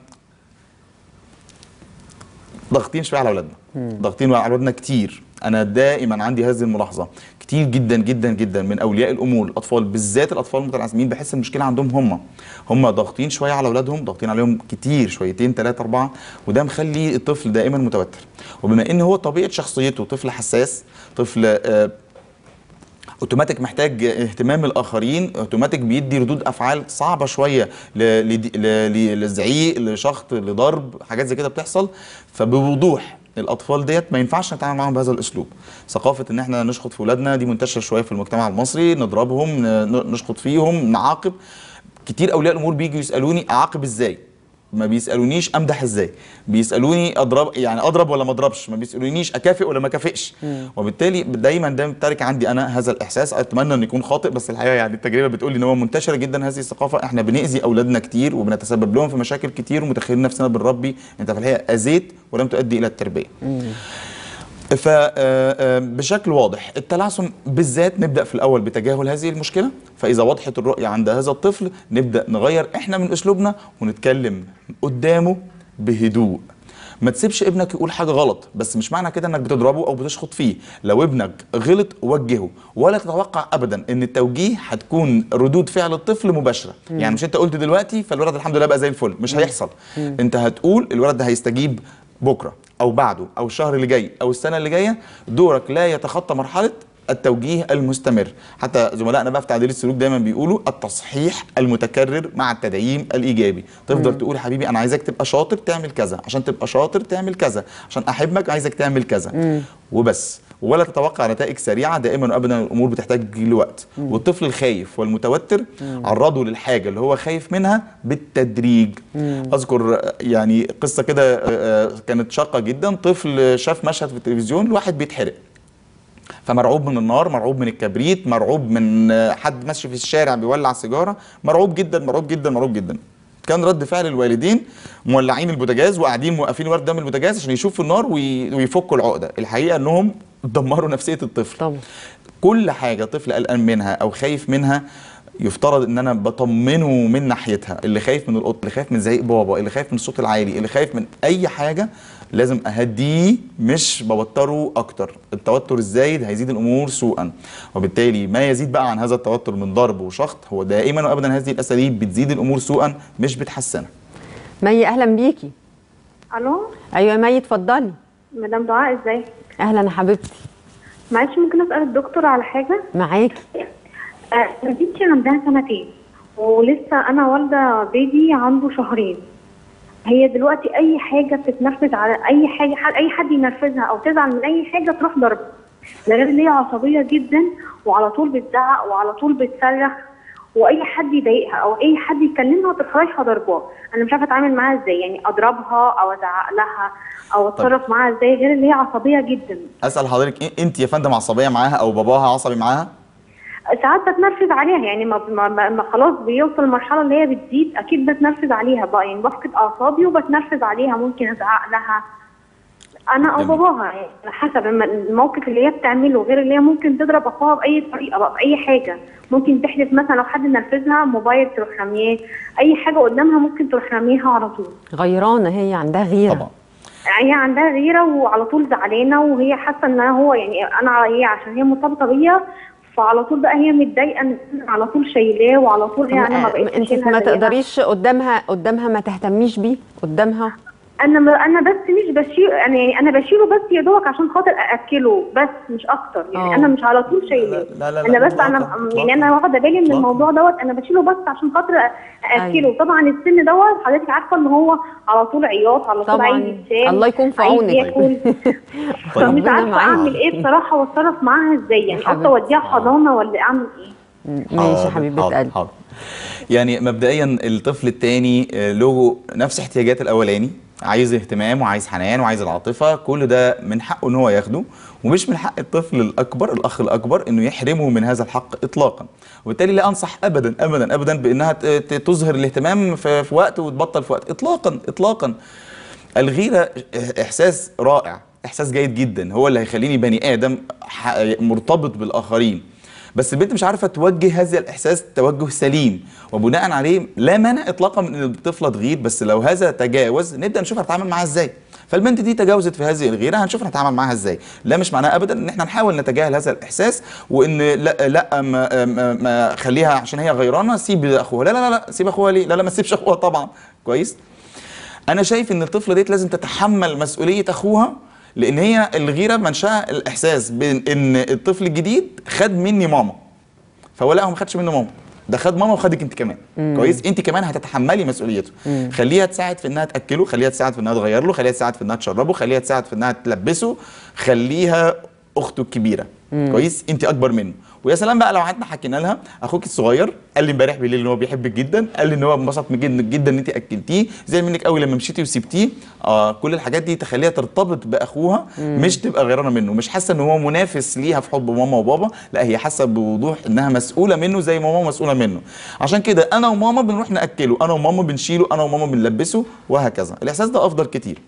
B: ضاغطين شويه على اولادنا، ضاغطين على اولادنا كتير. انا دائما عندي هذه الملاحظه كتير جدا جدا جدا من اولياء الامور الاطفال، بالذات الاطفال المتلعثمين، بحس المشكله عندهم هم هم ضاغطين شويه على اولادهم، ضاغطين عليهم كتير شويتين ثلاثه اربعه، وده مخلي الطفل دائما متوتر. وبما ان هو طبيعه شخصيته طفل حساس، طفل آه اوتوماتيك محتاج اهتمام الاخرين، اوتوماتيك بيدي ردود افعال صعبه شويه للزعيق لشخط لضرب، حاجات زي كده بتحصل. فبوضوح الاطفال ديت ما ينفعش نتعامل معاهم بهذا الاسلوب. ثقافه ان احنا نشخط في اولادنا دي منتشره شويه في المجتمع المصري، نضربهم نشخط فيهم نعاقب. كتير اولياء الامور بيجوا يسالوني اعاقب ازاي، ما بيسالونيش امدح ازاي، بيسالوني اضرب يعني اضرب ولا ما اضربش، ما بيسالونيش اكافئ ولا ما اكافئش. وبالتالي دايما ده تارك عندي انا هذا الاحساس، اتمنى ان يكون خاطئ، بس الحقيقه يعني التجربه بتقول لي ان هو منتشره جدا هذه الثقافه. احنا بنأذي اولادنا كتير وبنتسبب لهم في مشاكل كتير، ومتخيلين نفسنا بنربي، انت في الحقيقه اذيت ولم تؤدي الى التربيه. فبشكل واضح التلعثم بالذات نبدا في الاول بتجاهل هذه المشكله، فاذا وضحت الرؤيه عند هذا الطفل نبدا نغير احنا من اسلوبنا ونتكلم قدامه بهدوء. ما تسيبش ابنك يقول حاجه غلط، بس مش معنى كده انك بتضربه او بتشخط فيه. لو ابنك غلط وجهه، ولا تتوقع ابدا ان التوجيه هتكون ردود فعل الطفل مباشره. مم. يعني مش انت قلت دلوقتي فالولد الحمد لله بقى زي الفل، مش مم. هيحصل. مم. انت هتقول الولد ده هيستجيب بكره او بعده او الشهر اللي جاي او السنه اللي جايه. دورك لا يتخطى مرحله التوجيه المستمر. حتى زملائنا بقى في تعديل السلوك دايما بيقولوا التصحيح المتكرر مع التدعيم الايجابي. تفضل مم. تقول حبيبي انا عايزك تبقى شاطر تعمل كذا، عشان تبقى شاطر تعمل كذا، عشان احبك عايزك تعمل كذا. مم. وبس. ولا تتوقع نتائج سريعه، دائما وابدا الامور بتحتاج لوقت. مم. والطفل الخايف والمتوتر مم. عرضه للحاجه اللي هو خايف منها بالتدريج. مم. اذكر يعني قصه كده كانت شاقه جدا. طفل شاف مشهد في التلفزيون لواحد بيتحرق، فمرعوب من النار، مرعوب من الكبريت، مرعوب من حد ماشي في الشارع بيولع سيجاره، مرعوب جدا مرعوب جدا مرعوب جدا. كان رد فعل الوالدين مولعين البوتاجاز وقاعدين موقفين ورد قدام البوتاجاز عشان يشوفوا النار ويفكوا العقده. الحقيقه انهم دمروا نفسيه الطفل. طبعا. كل حاجه طفل قلقان منها او خايف منها يفترض ان انا بطمنه من ناحيتها. اللي خايف من القط، اللي خايف من زعيق بابا، اللي خايف من الصوت العالي، اللي خايف من اي حاجه، لازم اهديه مش بوتره اكتر. التوتر الزايد هيزيد الامور سوءا، وبالتالي ما يزيد بقى عن هذا التوتر من ضرب وشخط هو دائما وابدا هذه الاساليب بتزيد الامور سوءا مش بتحسنها.
A: مي اهلا بيكي.
E: الو.
A: ايوه يا مي اتفضلي.
E: مدام دعاء ازاي؟
A: اهلا يا حبيبتي.
E: معلش ممكن اسال الدكتور على حاجه؟
A: معاكي.
E: آه بنتي عندها سنتين ولسه انا والده بيبي عنده شهرين. هي دلوقتي اي حاجه بتتنفذ على اي حاجه، اي حد ينرفزها او تزعل من اي حاجه تروح ضرب. ده غير ان هي عصبيه جدا وعلى طول بتزعق وعلى طول بتصرخ واي حد يضايقها او اي حد يكلمها تروح رايحه ضرباه. انا مش عارفه اتعامل معاها ازاي، يعني اضربها او ازعق لها او اتصرف معاها ازاي، غير اللي هي عصبيه جدا.
B: اسال حضرتك إيه انت يا فندم عصبيه معاها او باباها عصبي معاها؟
E: ساعات بتنرفز عليها، يعني ما, ما, ما, ما خلاص بيوصل المرحله اللي هي بتزيد اكيد بتنرفز عليها بقى، يعني بفقد اعصابي وبتنرفز عليها، ممكن ازعق لها انا او باباها، يعني حسب الموقف اللي هي بتعمله، غير اللي هي ممكن تضرب اخوها باي طريقه بقى، باي حاجه. ممكن تحدث مثلا لو حد نرفزها موبايل تروح رمياه، اي حاجه قدامها ممكن تروح رميها على طول.
A: غيرانه، هي عندها غيره
B: طبعا.
E: هي عندها غيره وعلى طول زعلانه، وهي حاسه ان هو يعني انا هي عشان هي مرتبطه بيا، فعلى طول بقى هي متضايقه ان على طول شايلاه، وعلى طول هي انا ما بقيتش
A: انت ما تقدريش قدامها قدامها ما تهتميش بيه قدامها؟
E: انا م... انا بس مش بشيل، انا يعني انا بشيله بس يا دوبك عشان خاطر اكله بس مش اكتر، يعني أوه. انا مش على طول شايلاه.
B: لا لا لا
E: انا بس انا يعني انا واخده بالي من الموضوع دوت، انا بشيله بس عشان خاطر اكله. أيوه. طبعا السن دوت حضرتك عارفه ان هو على طول عياط، على طول عايز يتشال،
A: الله يكون في عونك،
E: ياكل. فمش عارفه اعمل ايه بصراحه واتصرف معاها ازاي، يعني اصلا اوديها حضانه ولا اعمل ايه؟
A: ماشي يا حبيبه قلبي.
B: يعني مبدئيا الطفل الثاني له نفس احتياجات الاولاني، عايز اهتمام وعايز حنان وعايز العاطفه، كل ده من حقه ان هو ياخده، ومش من حق الطفل الاكبر الاخ الاكبر انه يحرمه من هذا الحق اطلاقا. وبالتالي لا انصح ابدا ابدا ابدا بانها تظهر الاهتمام في وقت وتبطل في وقت اطلاقا اطلاقا. الغيره احساس رائع، احساس جيد جدا، هو اللي هيخليني بني ادم مرتبط بالاخرين، بس البنت مش عارفه توجه هذا الاحساس توجه سليم، وبناء عليه لا مانع اطلاقا من ان الطفله تغير، بس لو هذا تجاوز نبدا نشوف هنتعامل معاها ازاي. فالبنت دي تجاوزت في هذه الغيره، هنشوف هنتعامل معاها ازاي. لا مش معناه ابدا ان احنا نحاول نتجاهل هذا الاحساس وان لا لا ما, ما, ما خليها عشان هي غيرانه سيب اخوها، لا لا لا سيب اخوها ليه؟ لا لا ما تسيبش اخوها طبعا. كويس؟ انا شايف ان الطفله ديت لازم تتحمل مسؤوليه اخوها، لان هي الغيره منشاها الاحساس بان ان الطفل الجديد خد مني ماما، فهو لا هو ما خدش منه ماما، ده خد ماما وخدك انت كمان. مم. كويس؟ انت كمان هتتحملي مسؤوليته. مم. خليها تساعد في انها تاكله، خليها تساعد في انها تغير له، خليها تساعد في انها تشربه، خليها تساعد في انها تلبسه، خليها اخته الكبيره. مم. كويس؟ انت اكبر منه. ويا سلام بقى لو قعدنا حكينا لها اخوك الصغير قال لي امبارح بالليل ان هو بيحبك جدا، قال لي ان هو انبسط جدا جدا ان انت اكلتيه، زي منك قوي لما مشيتي وسبتيه. اه كل الحاجات دي تخليها ترتبط باخوها. مم. مش تبقى غيرانه منه، مش حاسه ان هو منافس ليها في حب ماما وبابا، لا هي حاسه بوضوح انها مسؤوله منه زي ما ماما مسؤوله منه. عشان كده انا وماما بنروح ناكله، انا وماما بنشيله، انا وماما بنلبسه، وهكذا. الاحساس ده افضل كتير.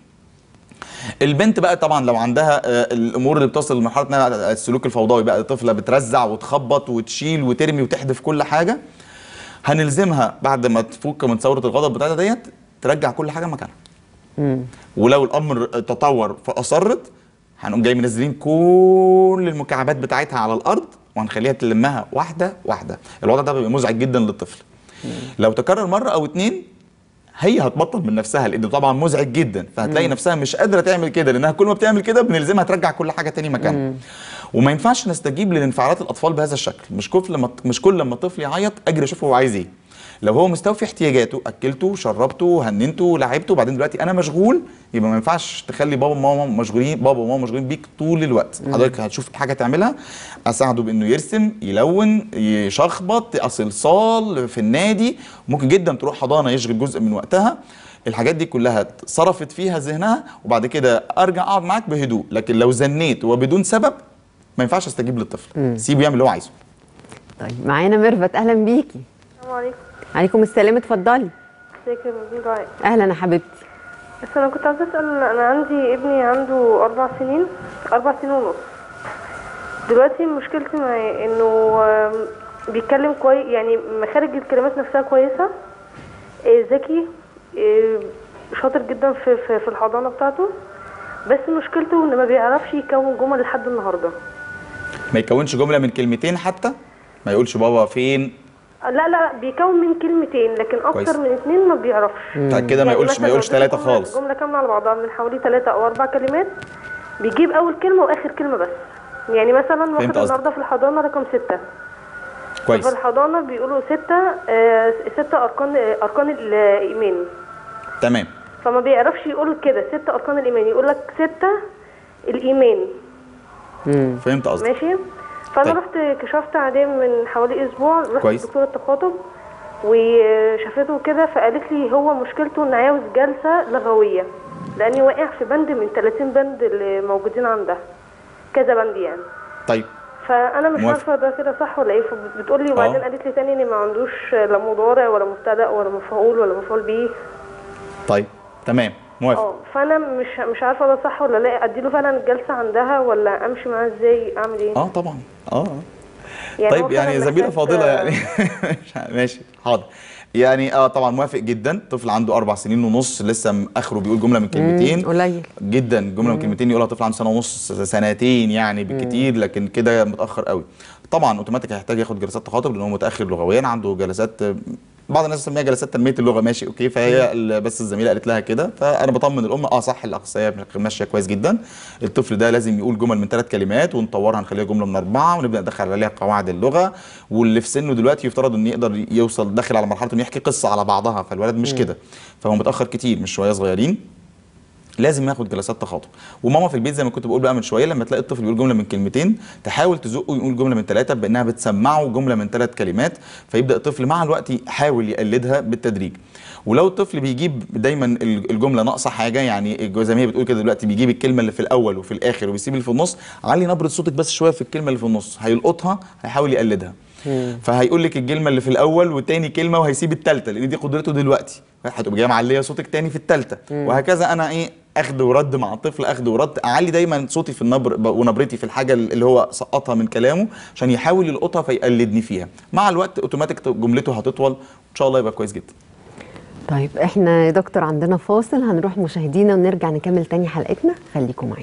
B: البنت بقى طبعا لو عندها الامور اللي بتوصل لمرحله السلوك الفوضوي بقى، طفله بترزع وتخبط وتشيل وترمي وتحدف كل حاجه، هنلزمها بعد ما تفك من ثوره الغضب بتاعتها ديت ترجع كل حاجه مكانها. ولو الامر تطور فاصرت هنقوم جاي منزلين كل المكعبات بتاعتها على الارض وهنخليها تلمها واحده واحده. الوضع ده بيبقى مزعج جدا للطفل. مم. لو تكرر مره او اتنين هي هتبطل من نفسها، لان طبعا مزعج جدا، فهتلاقي مم. نفسها مش قادره تعمل كده، لانها كل ما بتعمل كده بنلزمها ترجع كل حاجه تاني مكانها. وما ينفعش نستجيب لانفعالات الاطفال بهذا الشكل. مش كل لما مش كل لما الطفل يعيط اجري اشوف هو عايز ايه. لو هو مستوفي احتياجاته اكلته شربته هننته لعبته، وبعدين دلوقتي انا مشغول، يبقى ما ينفعش تخلي بابا وماما مشغولين، بابا وماما مشغولين بيك طول الوقت. حضرتك هتشوف حاجه تعملها، اساعده بانه يرسم، يلون، يشخبط، صلصال في النادي، ممكن جدا تروح حضانه يشغل جزء من وقتها. الحاجات دي كلها صرفت فيها ذهنها، وبعد كده ارجع اقعد معاك بهدوء. لكن لو زنيت وبدون سبب ما ينفعش استجيب للطفل، سيبه يعمل اللي هو عايزه.
A: طيب معانا ميرفت، اهلا بيكي.
G: السلام عليكم.
A: عليكم السلام، اتفضلي.
G: ازيك يا مدام دعاء؟
A: اهلا يا حبيبتي.
G: بس انا كنت عايزه اسال، انا عندي ابني عنده اربع سنين اربع سنين ونص. دلوقتي مشكلتي معاه انه بيتكلم كويس، يعني مخارج الكلمات نفسها كويسه، ذكي، شاطر جدا في في الحضانه بتاعته، بس مشكلته انه ما بيعرفش يكون جمل لحد النهارده.
B: ما يكونش جمله من كلمتين حتى؟ ما يقولش بابا فين؟
G: لا لا بيكون من كلمتين، لكن اكتر كويس. من اثنين ما بيعرفش.
B: طيب كده ما يقولش ما يقولش ثلاثه خالص.
G: جمله كامله على بعضها من حوالي ثلاثه او اربع كلمات، بيجيب اول كلمه واخر كلمه بس. يعني مثلا واخد النهارده في الحضانه رقم ستة.
B: كويس.
G: في الحضانه بيقولوا ستة آه ستة اركان آه اركان الايمان.
B: تمام.
G: فما بيعرفش يقول كده ستة اركان الايمان، يقول لك ستة الايمان.
B: امم فهمت قصدك.
G: ماشي. فانا
B: طيب.
G: رحت كشفت عليه من حوالي اسبوع، رحت
B: كويس.
G: دكتوره التخاطب وشافته كده، فقالت لي هو مشكلته انه عاوز جلسه لغويه، لاني واقع في بند من ثلاثين بند اللي موجودين عندها، كذا بند يعني.
B: طيب
G: فانا مش
B: موافق.
G: عارفه ده كده صح ولا ايه، فبتقول لي وبعدين
B: آه.
G: قالت لي تاني ان ما عندوش لا مضارع ولا مبتدا ولا مفعول ولا مفعول به.
B: طيب تمام موافق.
G: اه فانا مش مش عارفه ده صح ولا لا، اديله فعلا الجلسه عندها ولا امشي معاه ازاي، اعمل ايه؟
B: اه طبعا اه
G: يعني هو
B: طيب يعني
G: فعلاً
B: زميله
G: محتاج-
B: فاضله يعني ماشي حاضر. يعني اه طبعا موافق جدا. طفل عنده اربع سنين ونص لسه م- اخره بيقول جمله من كلمتين
A: قليل
B: جدا، جمله من كلمتين يقولها طفل عنده سنه ونص سنتين يعني بالكتير، لكن كده متاخر قوي. طبعا اوتوماتيك هيحتاج ياخد جلسات تخاطب لان هو متاخر لغويا، عنده جلسات بعض الناس تسميها جلسات تنميه اللغه، ماشي اوكي، فهي ال- بس الزميله قالت لها كده، فانا بطمن الام اه صح الاخصائيه ماشيه كويس جدا. الطفل ده لازم يقول جمل من ثلاث كلمات ونطورها نخليها جمله من اربعه، ونبدا ندخل عليها قواعد اللغه. واللي في سنه دلوقتي يفترض انه يقدر يوصل داخل على مرحله انه يحكي قصه على بعضها، فالولد مش كده، فهو متاخر كتير، مش شويه صغيرين. لازم ياخد جلسات تخاطب. وماما في البيت زي ما كنت بقول بقى من شويه، لما تلاقي الطفل بيقول جمله من كلمتين تحاول تزقه يقول جمله من ثلاثه، بانها بتسمعه جمله من ثلاث كلمات، فيبدا الطفل مع الوقت يحاول يقلدها بالتدريج. ولو الطفل بيجيب دايما الجمله ناقصه حاجه، يعني زي ما هي بتقول كده دلوقتي بيجيب الكلمه اللي في الاول وفي الاخر وبيسيب اللي في النص، علي نبره صوتك بس شويه في الكلمه اللي في النص، هيلقطها هيحاول يقلدها. فهيقول لك الكلمه اللي في الاول وتاني كلمه وهيسيب الثالثه، لان دي قدرته دلوقتي، هتبقى جايه معليه صوتك تاني في الثالثه، وهكذا. انا ايه اخد ورد مع الطفل، اخد ورد، اعلي دايما صوتي في النبر ونبرتي في الحاجه اللي هو سقطها من كلامه عشان يحاول يلقطها فيقلدني فيها. مع الوقت اوتوماتيك جملته هتطول وان شاء الله يبقى كويس جدا.
A: طيب احنا يا دكتور عندنا فاصل، هنروح مشاهدينا ونرجع نكمل تاني حلقتنا، خليكم معانا.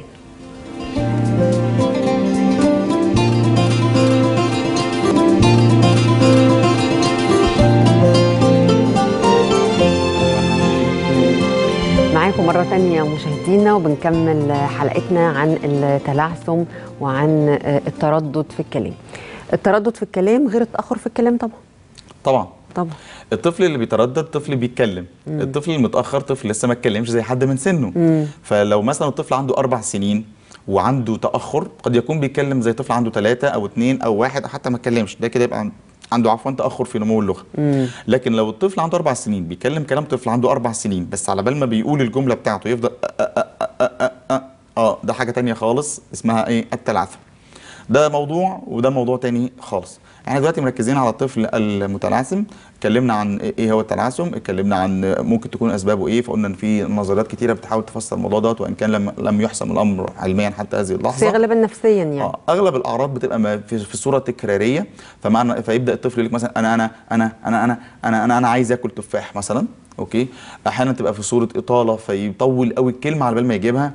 A: معاكم مرة تانية مشاهدينا، وبنكمل حلقتنا عن التلعثم وعن التردد في الكلام. التردد في الكلام غير التأخر في الكلام طبعا.
B: طبعا
A: طبعا
B: الطفل اللي بيتردد طفل بيتكلم، مم. الطفل المتاخر طفل لسه ما اتكلمش زي حد من سنه. مم. فلو مثلا الطفل عنده اربع سنين وعنده تاخر، قد يكون بيتكلم زي طفل عنده ثلاثه او اثنين او واحد او حتى ما اتكلمش، ده كده يبقى عنده عفوا تاخر في نمو اللغه. مم. لكن لو الطفل عنده اربع سنين بيتكلم كلام طفل عنده اربع سنين، بس على بال ما بيقول الجمله بتاعته يفضل أ أ أ أ أ اه ده حاجه تانية خالص اسمها ايه؟ التلعثم. ده موضوع وده موضوع تاني خالص. احنا دلوقتي مركزين على الطفل المتلعثم، اتكلمنا عن ايه هو التلعثم، اتكلمنا عن ممكن تكون اسبابه ايه، فقلنا ان في نظريات كتيره بتحاول تفسر الموضوع ده، وان كان لم لم يحسم الامر علميا حتى هذه اللحظه.
A: بس غالبا نفسيا يعني.
B: اه اغلب الاعراض بتبقى في, في صوره تكراريه، فمعنى فيبدا الطفل يقول لك مثلا انا انا انا انا انا انا انا, أنا عايز اكل تفاح مثلا، اوكي. احيانا تبقى في صوره اطاله فيطول قوي الكلمه على بال ما يجيبها،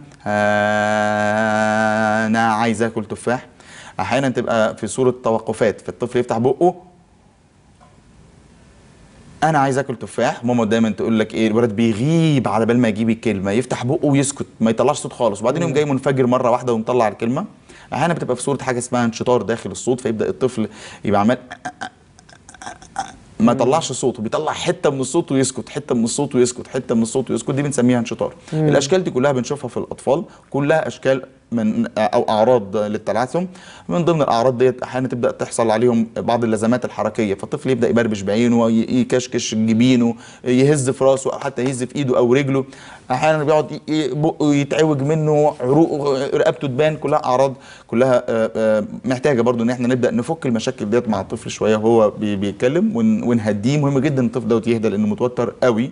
B: انا عايز اكل تفاح. احيانا تبقى في صوره توقفات، فالطفل يفتح بقه انا عايز اكل تفاح، ماما دايما تقول لك ايه، الولد بيغيب على بال ما يجيب الكلمه، يفتح بقه ويسكت ما يطلعش صوت خالص، وبعدين يقوم جاي منفجر مره واحده ومطلع الكلمه. احيانا بتبقى في صوره حاجه اسمها انشطار داخل الصوت، فيبدا الطفل يبقى عمال ما يطلعش صوت، وبيطلع حته من الصوت ويسكت، حته من الصوت ويسكت، حته من الصوت ويسكت، دي بنسميها انشطار. مم. الاشكال دي كلها بنشوفها في الاطفال، كلها اشكال من او اعراض للتلعثم. من ضمن الاعراض ديت احيانا تبدا تحصل عليهم بعض اللزمات الحركيه، فالطفل يبدا يبربش بعينه، يكشكش جبينه، يهز في راسه او حتى يهز في ايده او رجله، احيانا بيقعد بقه يتعوج منه، عروقه رقبته تبان، كلها اعراض، كلها محتاجه برضو ان احنا نبدا نفك المشاكل ديت مع الطفل شويه وهو بيتكلم ونهديه. مهم جدا الطفل دوت يهدى لانه متوتر قوي.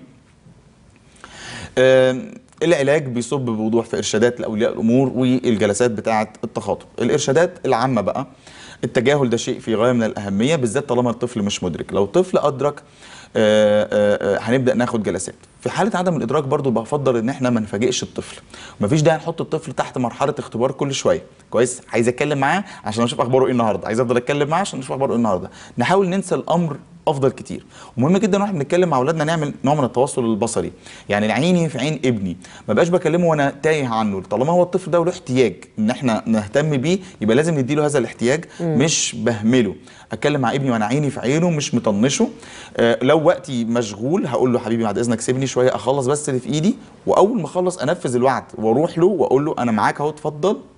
B: العلاج بيصب بوضوح في ارشادات لاولياء الامور والجلسات بتاعه التخاطب. الارشادات العامه بقى، التجاهل ده شيء في غايه من الاهميه، بالذات طالما الطفل مش مدرك. لو الطفل ادرك آآ آآ هنبدا ناخد جلسات. في حاله عدم الادراك برضو بفضل ان احنا ما نفاجئش الطفل، مفيش داعي نحط الطفل تحت مرحله اختبار كل شويه. كويس، عايز اتكلم معاه عشان اشوف اخباره ايه النهارده، عايز افضل اتكلم معاه عشان اشوف اخباره ايه النهارده. نحاول ننسى الامر افضل كتير. ومهم جدا واحنا بنتكلم مع اولادنا نعمل نوع من التواصل البصري، يعني عيني في عين ابني، ما بقاش بكلمه وانا تايه عنه. طالما هو الطفل ده له احتياج ان احنا نهتم بيه، يبقى لازم نديله هذا الاحتياج، مم. مش بهمله. اتكلم مع ابني وانا عيني في عينه، مش مطنشه. آه لو وقتي مشغول هقول له حبيبي بعد اذنك سيبني شويه اخلص بس اللي في ايدي، واول ما اخلص انفذ الوعد واروح له واقول له انا معاك اهو اتفضل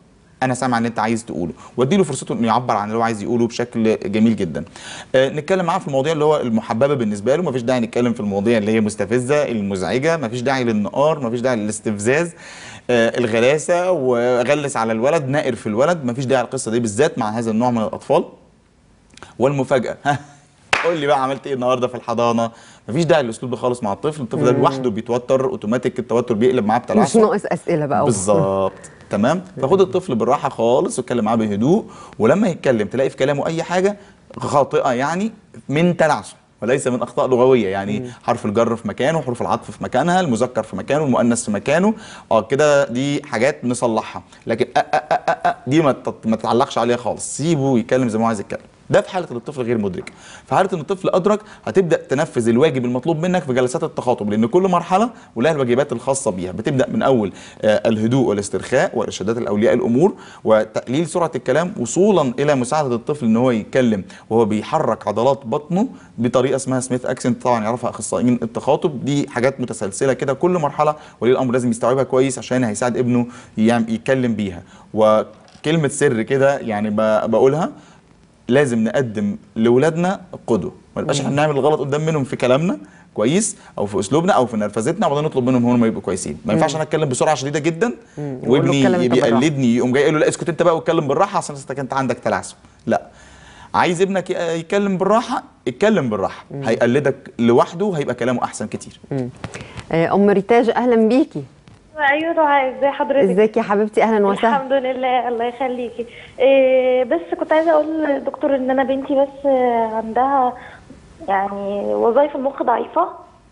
B: انا سامع ان انت عايز تقوله، واديله فرصته انه يعبر عن اللي هو عايز يقوله بشكل جميل جدا. آه نتكلم معاه في المواضيع اللي هو المحببه بالنسبه له، مفيش داعي نتكلم في المواضيع اللي هي مستفزه المزعجه، مفيش داعي للنقار، مفيش داعي للاستفزاز، آه الغلاسه وغلس على الولد، نائر في الولد، مفيش داعي للقصه دي بالذات مع هذا النوع من الاطفال. والمفاجاه ها قول لي بقى عملت ايه النهارده في الحضانه؟ مفيش داعي للاسلوب ده خالص مع الطفل، الطفل ده لوحده بيتوتر اوتوماتيك، التوتر بيقلب معاه بتلعثم،
A: مش ناقص اسئله بقى
B: بالظبط. تمام. فخد الطفل بالراحه خالص واتكلم معاه بهدوء، ولما يتكلم تلاقي في كلامه اي حاجه خاطئه يعني من تلعثم وليس من اخطاء لغويه، يعني مم. حرف الجر في مكانه، حروف العطف في مكانها، المذكر في مكانه، المؤنث في مكانه، اه كده دي حاجات نصلحها، لكن أ أ أ أ أ دي ما ما تتعلقش عليها خالص، سيبه يتكلم زي ما هو عايز يتكلم. ده في حاله ان الطفل غير مدرك. في حاله ان الطفل ادرك هتبدا تنفذ الواجب المطلوب منك في جلسات التخاطب، لان كل مرحله ولها الواجبات الخاصه بيها، بتبدا من اول آه الهدوء والاسترخاء وارشادات الاولياء الامور وتقليل سرعه الكلام، وصولا الى مساعده الطفل ان هو يتكلم وهو بيحرك عضلات بطنه بطريقه اسمها سميث اكسنت، طبعا يعرفها اخصائيين التخاطب. دي حاجات متسلسله كده، كل مرحله ولي الامر لازم يستوعبها كويس عشان هيساعد ابنه يتكلم بيها. وكلمه سر كده يعني بقولها، لازم نقدم لاولادنا قدوه، ما نبقاش احنا بنعمل الغلط قدام منهم في كلامنا كويس او في اسلوبنا او في نرفزتنا وبعدين نطلب منهم هم يبقوا كويسين. ما ينفعش انا اتكلم بسرعه شديده جدا وابني بيقلدني يقوم جاي يقول له لا اسكت انت بقى واتكلم بالراحه عشان انت عندك تلعثم. لا، عايز ابنك يتكلم بالراحه اتكلم بالراحه، مم. هيقلدك لوحده وهيبقى كلامه احسن كتير.
A: مم. ام ريتاج اهلا بيكي.
H: ايوه دعاء، ازي حضرتك؟
A: ازيك يا حبيبتي؟ اهلا وسهلا.
H: الحمد لله، الله يخليكي. إيه بس كنت عايزه اقول للدكتور ان انا بنتي بس عندها يعني وظائف المخ ضعيفه.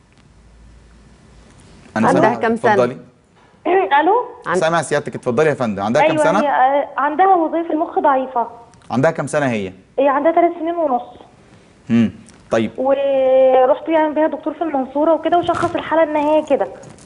B: انا
A: عندها كام سنه؟
B: اتفضلي.
H: الو،
B: سامع سيادتك، اتفضلي يا فندم. عندها
H: أيوة
B: كام سنه؟
H: هي عندها وظائف المخ ضعيفه.
B: عندها كام سنه هي؟
H: هي عندها ثلاث سنين ونص.
B: امم طيب.
H: ورحت يعني بيها دكتور في المنصوره وكده وشخص الحاله ان هي كده،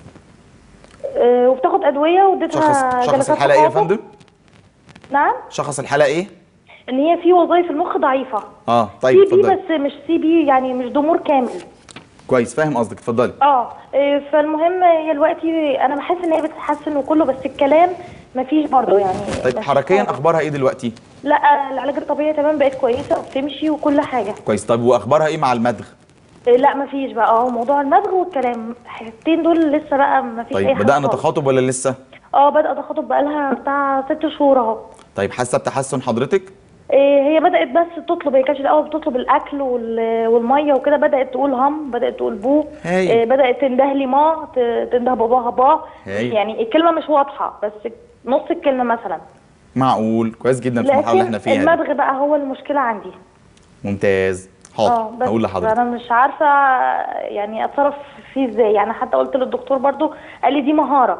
H: أه وبتاخد ادويه واديتها
B: شخص شخص الحاله ايه يا فندم؟
H: نعم،
B: شخص الحاله ايه؟
H: ان هي في وظائف المخ ضعيفه.
B: اه طيب
H: اتفضلي. سي بي
B: اتفضلي.
H: بس مش سي بي، يعني مش ضمور كامل.
B: كويس، فاهم قصدك، اتفضلي.
H: اه فالمهم هي دلوقتي انا بحس ان هي بتتحسن وكله، بس الكلام مفيش برضه يعني.
B: طيب حركيا اخبارها ايه دلوقتي؟
H: لا العلاج الطبيعي تمام، بقت كويسه وبتمشي وكل حاجه
B: كويس. طب واخبارها ايه مع المدغ؟
H: لا مفيش بقى، اه موضوع المدغ والكلام الحاجتين دول لسه بقى مفيش.
B: طيب
H: اي حاجه.
B: بدأنا تخاطب ولا لسه؟
H: اه بدأ تخاطب بقالها بتاع ست شهور اهو.
B: طيب حاسه بتحسن حضرتك؟
H: هي بدأت بس تطلب، هي كانت الأول بتطلب الأكل والمية وكده، بدأت تقول هم، بدأت تقول بو،
B: هي.
H: بدأت تنده لي ما، تنده باباها با،
B: هي.
H: يعني الكلمة مش واضحة بس نص الكلمة مثلا.
B: معقول، كويس جدا في المرحلة اللي احنا فيها.
H: المدغ بقى هو المشكلة عندي.
B: ممتاز، حاضر هقول لحضرتك.
H: أنا مش عارفة يعني أتصرف فيه ازاي، يعني حتى قلت للدكتور برضو قال لي دي مهارة.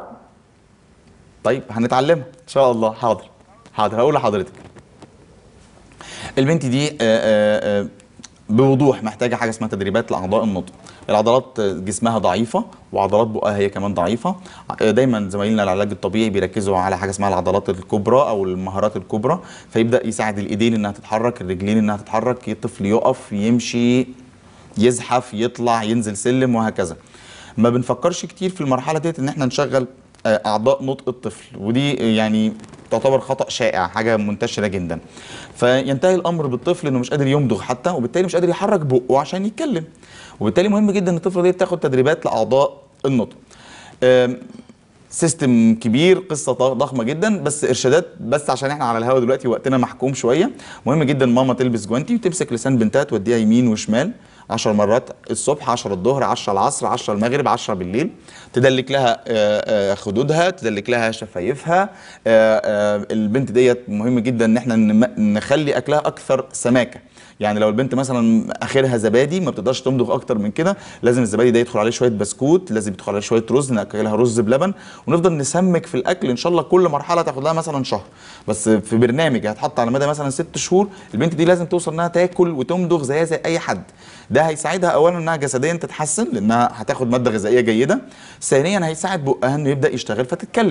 B: طيب هنتعلمها إن شاء الله. حاضر حاضر هقول لحضرتك. البنت دي آآ آآ بوضوح محتاجه حاجه اسمها تدريبات لاعضاء النطق. العضلات جسمها ضعيفه وعضلات بقها هي كمان ضعيفه. دايما زمايلنا العلاج الطبيعي بيركزوا على حاجه اسمها العضلات الكبرى او المهارات الكبرى، فيبدا يساعد الايدين انها تتحرك، الرجلين انها تتحرك، الطفل يقف، يمشي، يزحف، يطلع، ينزل سلم، وهكذا. ما بنفكرش كتير في المرحله ديت ان احنا نشغل اعضاء نطق الطفل، ودي يعني تعتبر خطأ شائع، حاجه منتشره جدا. فينتهي الامر بالطفل انه مش قادر يمضغ حتى، وبالتالي مش قادر يحرك بقه عشان يتكلم. وبالتالي مهم جدا ان الطفله دي تاخد تدريبات لاعضاء النطق. سيستم كبير، قصه ضخمه جدا، بس ارشادات بس عشان احنا على الهوا دلوقتي وقتنا محكوم شويه. مهم جدا ماما تلبس جوانتي وتمسك لسان بنتها توديها يمين وشمال عشر مرات الصبح، عشرة الظهر، عشرة العصر، عشرة المغرب، عشرة بالليل. تدلك لها خدودها، تدلك لها شفايفها. البنت ديت مهم جدا ان احنا نخلي اكلها اكثر سماكه. يعني لو البنت مثلا اخرها زبادي ما بتقدرش تمضغ اكتر من كده، لازم الزبادي ده يدخل عليه شويه بسكوت، لازم يدخل عليه شويه رز، ناكلها رز بلبن، ونفضل نسمك في الاكل ان شاء الله. كل مرحله تاخد لها مثلا شهر، بس في برنامج هيتحط على مدى مثلا ست شهور. البنت دي لازم توصل انها تاكل وتمضغ زيها زي اي حد. ده هيساعدها اولا انها جسديا تتحسن لانها هتاخد ماده غذائيه جيده، ثانيا هيساعد بقها انه يبدا يشتغل فتتكلم.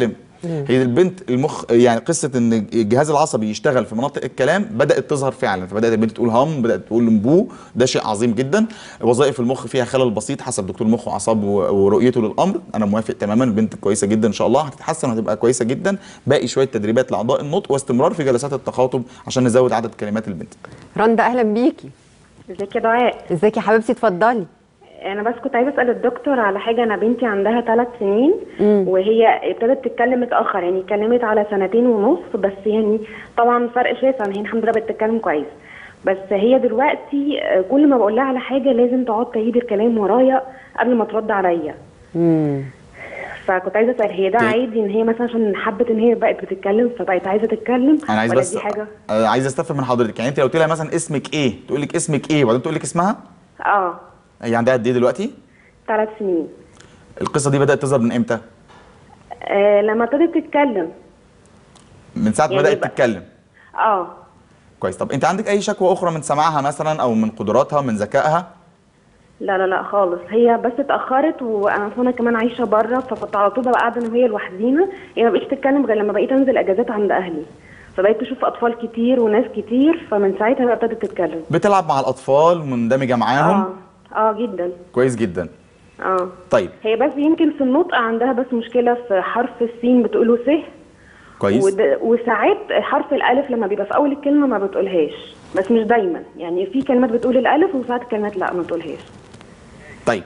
B: هي البنت المخ يعني قصه ان الجهاز العصبي يشتغل في مناطق الكلام بدات تظهر فعلا، فبدات البنت تقول هم، بدات تقول مبو، ده شيء عظيم جدا. وظائف المخ فيها خلل بسيط حسب دكتور المخ واعصاب ورؤيته للامر، انا موافق تماما، البنت كويسه جدا ان شاء الله، هتتحسن وهتبقى كويسه جدا. باقي شويه تدريبات لاعضاء النطق واستمرار في جلسات التخاطب عشان نزود عدد كلمات البنت.
A: رندا اهلا بيكي.
C: ازيك يا دعاء؟
A: ازيك يا حبيبتي، اتفضلي.
C: انا بس كنت عايزه اسال الدكتور على حاجه. انا بنتي عندها ثلاث سنين مم. وهي ابتدت تتكلم متاخر، يعني اتكلمت على سنتين ونص بس، يعني طبعا فرق شاسع. هي الحمد لله بتتكلم كويس، بس هي دلوقتي كل ما بقول لها على حاجه لازم تقعد تعيد الكلام ورايا قبل ما ترد عليا. امم فكنت عايزه اسال هي ده عادي ان هي مثلا عشان حبت ان هي بقت بتتكلم فبقت عايزه تتكلم؟
B: انا عايز بس
C: دي حاجه
B: عايز استفهم من حضرتك، يعني انت لو قلت لها مثلا اسمك ايه تقول لك اسمك ايه وبعدين تقول لك اسمها؟
C: اه.
B: هي عندها قد ايه دلوقتي؟
C: ثلاث سنين.
B: القصه دي بدات تظهر من امتى؟
C: آه لما ابتدت تتكلم.
B: من ساعه ما يعني بدات تتكلم؟
C: اه.
B: كويس. طب انت عندك اي شكوى اخرى من سماعها مثلا او من قدراتها من ذكائها؟
C: لا لا لا خالص، هي بس اتاخرت وانا انا كمان عايشه بره، فكنت على طول ببقى قاعده انا وهي لوحدينا، هي ما بقتش تتكلم غير لما بقيت انزل اجازات عند اهلي، فبقيت تشوف اطفال كتير وناس كتير، فمن ساعتها بقى ابتدت تتكلم.
B: بتلعب مع الاطفال، مندمجه معاهم؟
C: اه اه جدا.
B: كويس جدا.
C: اه.
B: طيب
C: هي بس يمكن في النطق عندها بس مشكله في حرف السين بتقوله س.
B: كويس.
C: وساعات حرف الالف لما بيبقى في اول الكلمه ما بتقولهاش، بس مش دايما، يعني في كلمات بتقول الالف وساعات كلمات لا ما بتقولهاش.
B: طيب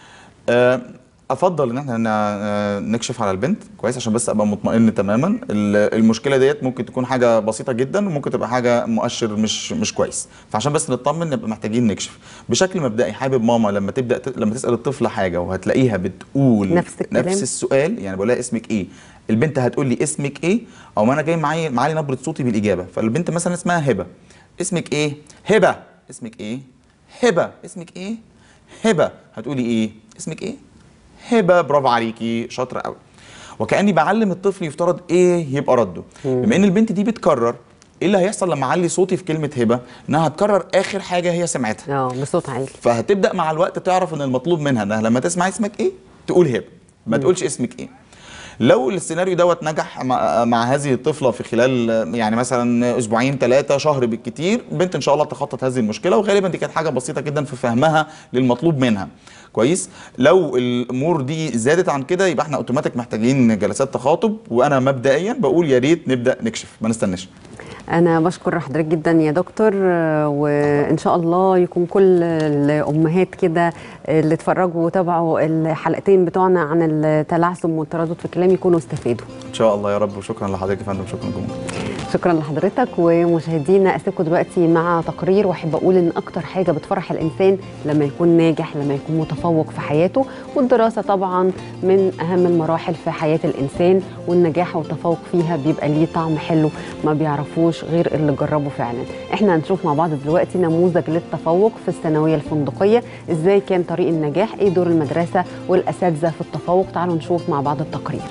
B: افضل ان احنا نكشف على البنت كويس عشان بس ابقى مطمئن تماما. المشكله ديت ممكن تكون حاجه بسيطه جدا وممكن تبقى حاجه مؤشر مش مش كويس، فعشان بس نطمن نبقى محتاجين نكشف بشكل مبدئي. حابب ماما لما تبدا ت... لما تسال الطفل حاجه وهتلاقيها بتقول
A: نفس الكلام
B: نفس السؤال، يعني بقول لها اسمك ايه، البنت هتقول لي اسمك ايه، او ما انا جاي معايا معالي نبره صوتي بالاجابه. فالبنت مثلا اسمها هبه، اسمك ايه؟ هبه. اسمك ايه؟ هبه. اسمك ايه؟ هبه. هتقولي ايه؟ اسمك ايه؟ هبه. برافو عليكي، شاطره قوي. وكاني بعلم الطفل يفترض ايه يبقى رده. بما ان البنت دي بتكرر، ايه اللي هيحصل لما اعلي صوتي في كلمه هبه؟ انها هتكرر اخر حاجه هي سمعتها
A: اه بصوت عالي،
B: فهتبدا مع الوقت تعرف ان المطلوب منها انها لما تسمع اسمك ايه تقول هبه، ما تقولش اسمك ايه. لو السيناريو دوت نجح مع, مع هذه الطفله في خلال يعني مثلا اسبوعين ثلاثه شهر بالكتير، البنت ان شاء الله تخطط هذه المشكله، وغالبا دي كانت حاجه بسيطه جدا في فهمها للمطلوب منها. كويس. لو الامور دي زادت عن كده يبقى احنا اوتوماتيك محتاجين جلسات تخاطب، وانا مبدئيا بقول يا ريت نبدا نكشف ما نستناش.
A: أنا بشكر حضرتك جدا يا دكتور، وإن شاء الله يكون كل الأمهات كده اللي اتفرجوا وتابعوا الحلقتين بتوعنا عن التلعثم والتردد في الكلام يكونوا استفادوا.
B: إن شاء الله يا رب، وشكرا لحضرتك يا فندم. شكرا جمهور.
A: شكرا لحضرتك. ومشاهدينا أسيبكم دلوقتي مع تقرير، وأحب أقول إن أكتر حاجة بتفرح الإنسان لما يكون ناجح، لما يكون متفوق في حياته، والدراسة طبعا من أهم المراحل في حياة الإنسان، والنجاح والتفوق فيها بيبقى ليه طعم حلو ما بيعرفوش غير اللي جربوا فعلا. احنا هنشوف مع بعض دلوقتي نموذج للتفوق في الثانوية الفندقية، ازاي كان طريق النجاح، ايه دور المدرسة والأساتذة في التفوق. تعالوا نشوف مع بعض التقرير.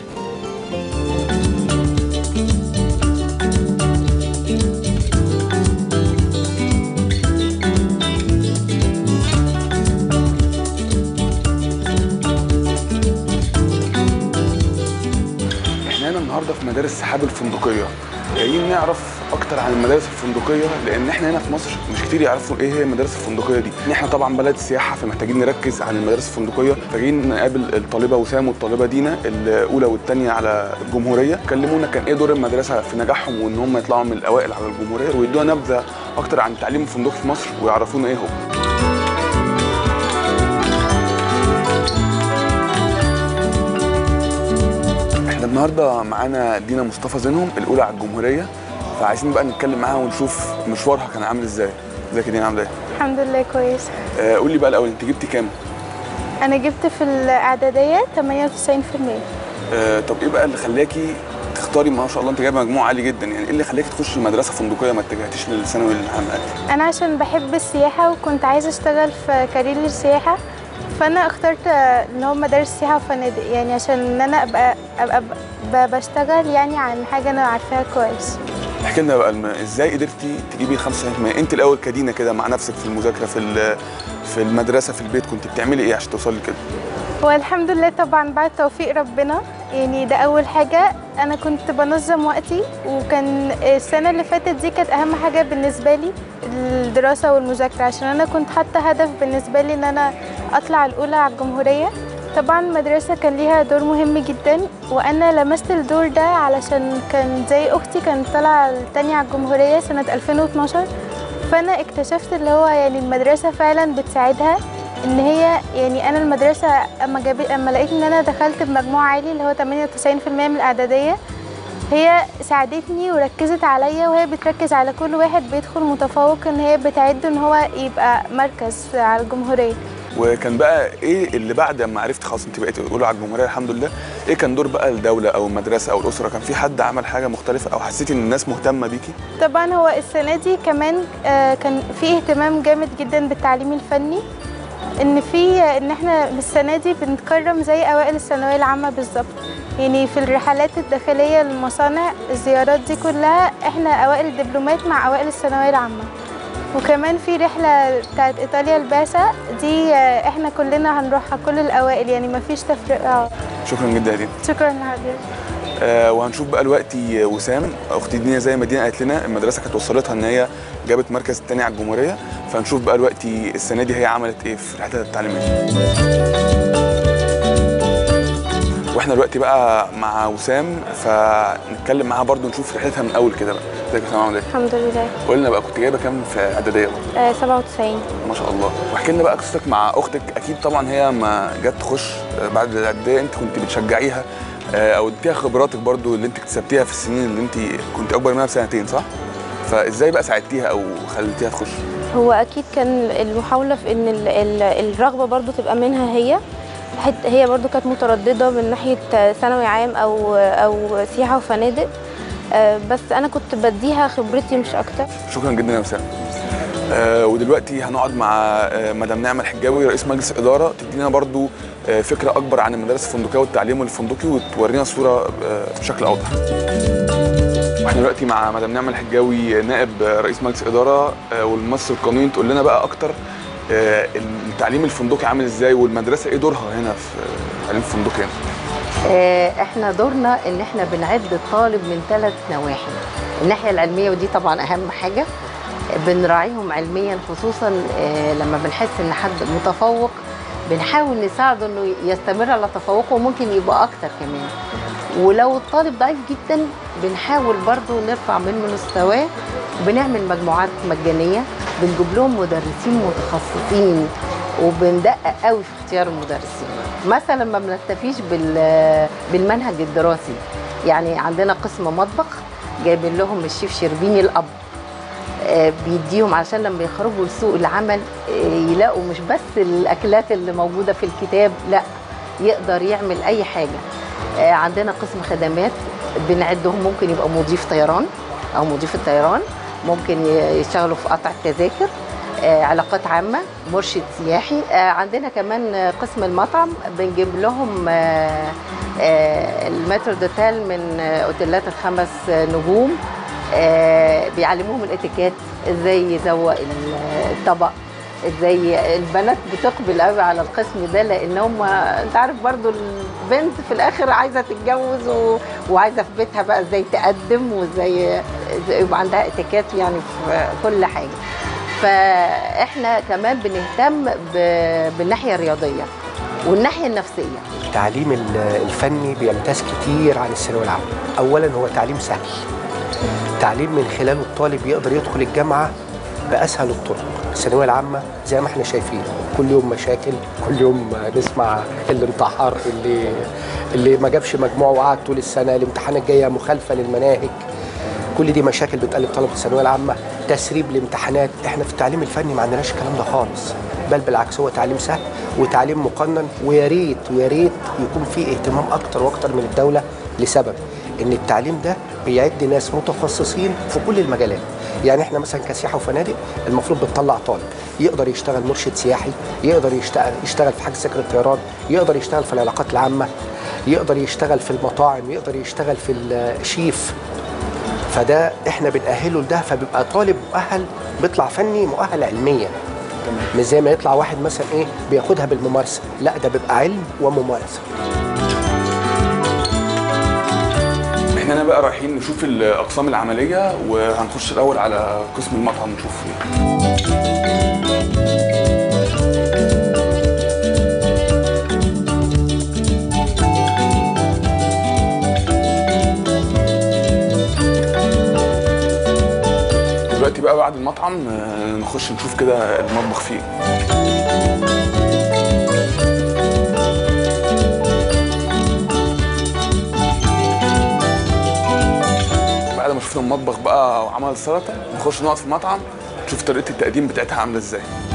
I: النهارده في مدارس السحاب الفندقيه، جايين نعرف اكتر عن المدارس الفندقيه، لان احنا هنا في مصر مش كتير يعرفوا ايه هي المدارس الفندقيه دي. احنا طبعا بلد سياحه، فمحتاجين نركز عن المدارس الفندقيه، فجايين نقابل الطالبه وسام والطالبه دينا الاولى والثانيه على الجمهوريه. كلمونا كان ايه دور المدرسه في نجاحهم وان هم يطلعوا من الاوائل على الجمهوريه، ويدونا نبذه اكتر عن التعليم الفندقي في مصر ويعرفونا ايه هو. النهارده معانا دينا مصطفى زينهم الاولى على الجمهوريه، فعايزين بقى نتكلم معاها ونشوف مشوارها كان عامل ازاي. ازيك يا دينا، عامله ايه؟
J: الحمد لله كويس.
I: آه قولي بقى الاول، انت جبتي كام؟
J: انا جبت في الاعداديه ثمانية وتسعين بالمية.
I: آه طب ايه بقى اللي خلاكي تختاري؟ ما شاء الله انت جايبه مجموع عالي جدا، يعني ايه اللي خلاكي تخشي مدرسه فندقيه ما اتجهتيش للثانوي العام؟
J: انا عشان بحب السياحه وكنت عايزه اشتغل في كارير السياحه، فانا اخترت اللي هو مدارس سياحه وفنادق، يعني عشان ان انا ابقى ابقى بشتغل يعني عن حاجه انا عارفاها كويس.
I: احكي لنا بقى ازاي قدرتي تجيبي خمسة وتسعين بالمية؟ انت الاول كدينا كده مع نفسك في المذاكره في في المدرسه في البيت كنت بتعملي ايه عشان توصلي كده؟
J: هو الحمد لله طبعا بعد توفيق ربنا، يعني ده اول حاجه. انا كنت بنظم وقتي، وكان السنه اللي فاتت دي كانت اهم حاجه بالنسبه لي الدراسه والمذاكره، عشان انا كنت حاطه هدف بالنسبه لي ان انا اطلع الاولى على الجمهوريه. طبعا المدرسه كان ليها دور مهم جدا، وانا لمست الدور ده علشان كان زي اختي كانت طالعه التانية على الجمهوريه سنه ألفين واثناشر، فانا اكتشفت اللي هو يعني المدرسه فعلا بتساعدها ان هي يعني انا المدرسه اما جاب اما لقيت ان انا دخلت بمجموع عالي اللي هو ثمانية وتسعين بالمية من الاعداديه، هي ساعدتني وركزت عليا، وهي بتركز على كل واحد بيدخل متفوق ان هي بتعده ان هو يبقى مركز على الجمهوريه.
I: وكان بقى ايه اللي بعد ما عرفت خلاص انت بقيتي اولى على الجمهوريه الحمد لله، ايه كان دور بقى الدوله او المدرسه او الاسره؟ كان في حد عمل حاجه مختلفه او حسيتي ان الناس مهتمه بيكي؟
J: طبعا هو السنه دي كمان كان في اهتمام جامد جدا بالتعليم الفني، ان في ان احنا السنه دي بنكرم زي اوائل الثانويه العامه بالظبط، يعني في الرحلات الداخليه للمصانع الزيارات دي كلها احنا اوائل الدبلومات مع اوائل الثانويه العامه. وكمان في رحله بتاعت ايطاليا الباسا دي احنا كلنا هنروحها كل الاوائل، يعني ما فيش تفرقه.
I: شكرا جدا يا دينا.
J: شكرا لحضرتك.
I: آه وهنشوف بقى دلوقتي وسام اختي دينا، زي ما دينا قالت لنا المدرسه كانت وصلتها ان هي جابت مركز الثاني على الجمهوريه، فهنشوف بقى دلوقتي السنه دي هي عملت ايه في رحلتها التعليميه. واحنا دلوقتي بقى مع وسام، فنتكلم معاها برضو نشوف رحلتها من اول كده بقى. ازيك يا وسام عامله ايه؟
J: الحمد لله.
I: قولي لنا بقى كنت جايبه كام في اعداديه؟
J: آه سبعة وتسعين.
I: ما شاء الله. واحكي لنا بقى قصتك مع اختك، اكيد طبعا هي ما جت تخش بعد الاعداديه انت كنت بتشجعيها او اديتيها خبراتك برضو اللي انت اكتسبتيها في السنين اللي انت كنت اكبر منها بسنتين، صح؟ فازاي بقى ساعدتيها او خليتيها تخش؟
K: هو اكيد كان المحاوله في ان ال ال الرغبه برضو تبقى منها هي، هي برضو كانت متردده من ناحيه ثانوي عام او او سياحه وفنادق، بس انا كنت بديها خبرتي مش اكتر.
I: شكرا جدا يا وسام. آه ودلوقتي هنقعد مع آه مدام نعمه الحجاوي رئيس مجلس اداره، تدينا برضو آه فكره اكبر عن المدارس الفندقيه والتعليم الفندقي وتورينا صوره آه بشكل اوضح. واحنا دلوقتي مع مدام نعمه الحجاوي نائب رئيس مجلس اداره آه والممثل القانوني، تقول لنا بقى اكتر آه التعليم الفندقي عامل ازاي والمدرسه ايه دورها هنا في التعليم الفندقي هنا؟
L: احنا دورنا ان احنا بنعد الطالب من ثلاث نواحي، الناحيه العلميه ودي طبعا اهم حاجه، بنراعيهم علميا خصوصا لما بنحس ان حد متفوق بنحاول نساعده انه يستمر على تفوقه وممكن يبقى اكتر كمان، ولو الطالب ضعيف جدا بنحاول برضو نرفع من مستواه، بنعمل مجموعات مجانيه، بنجيب لهم مدرسين متخصصين وبندقق قوي في اختيار المدرسين. مثلا ما بنكتفيش بالمنهج الدراسي، يعني عندنا قسم مطبخ جايبين لهم الشيف شربيني الاب بيديهم عشان لما يخرجوا لسوق العمل يلاقوا مش بس الاكلات اللي موجوده في الكتاب، لا يقدر يعمل اي حاجه. عندنا قسم خدمات بنعدهم، ممكن يبقى مضيف طيران او مضيف الطيران، ممكن يشتغلوا في قطع التذاكر، علاقات عامة، مرشد سياحي. عندنا كمان قسم المطعم بنجيب لهم المتر دوتيل من اوتيلات الخمس نجوم، بيعلموهم الاتيكيت، ازاي يزوق الطبق، ازاي البنات بتقبل قوي على القسم ده لان هم انت عارف برضو البنت في الاخر عايزه تتجوز و... وعايزه في بيتها بقى ازاي تقدم وازاي يبقى عندها اتيكيت يعني في كل حاجه. فاحنا كمان بنهتم بالناحيه الرياضيه والناحيه النفسيه.
M: التعليم الفني بيمتاز كتير عن الثانويه العامه. اولا هو تعليم سهل، تعليم من خلاله الطالب يقدر يدخل الجامعه باسهل الطرق. الثانويه العامه زي ما احنا شايفين كل يوم مشاكل، كل يوم نسمع اللي انتحر، اللي اللي ما جابش مجموع وقعد طول السنه، الامتحانات جايه مخالفه للمناهج، كل دي مشاكل بتقلب طلبه الثانويه العامه، تسريب الامتحانات. احنا في التعليم الفني ما عندناش الكلام ده خالص، بل بالعكس هو تعليم سهل وتعليم مقنن، ويا ريت ويا ريت يكون فيه اهتمام اكتر واكتر من الدوله، لسبب ان التعليم ده بيعد ناس متخصصين في كل المجالات. يعني احنا مثلا كسياحه وفنادق المفروض بتطلع طالب يقدر يشتغل مرشد سياحي، يقدر يشتغل يشتغل في حجز سكن الطيران، يقدر يشتغل في العلاقات العامه، يقدر يشتغل في المطاعم، يقدر يشتغل في الشيف. فده احنا بنأهله لده، فبيبقى طالب مؤهل بيطلع فني مؤهل علميا، مش زي ما يطلع واحد مثلا ايه بياخدها بالممارسه، لا ده بيبقى علم وممارسه.
I: احنا هنا بقى رايحين نشوف الاقسام العمليه، وهنخش الاول على قسم المطعم نشوف فيه. دلوقتي بقى بعد المطعم نخش نشوف كده المطبخ فيه. بعد ما شفنا المطبخ بقى وعمل السلطه نخش نقعد في المطعم نشوف طريقه التقديم بتاعتها عامله ازاي.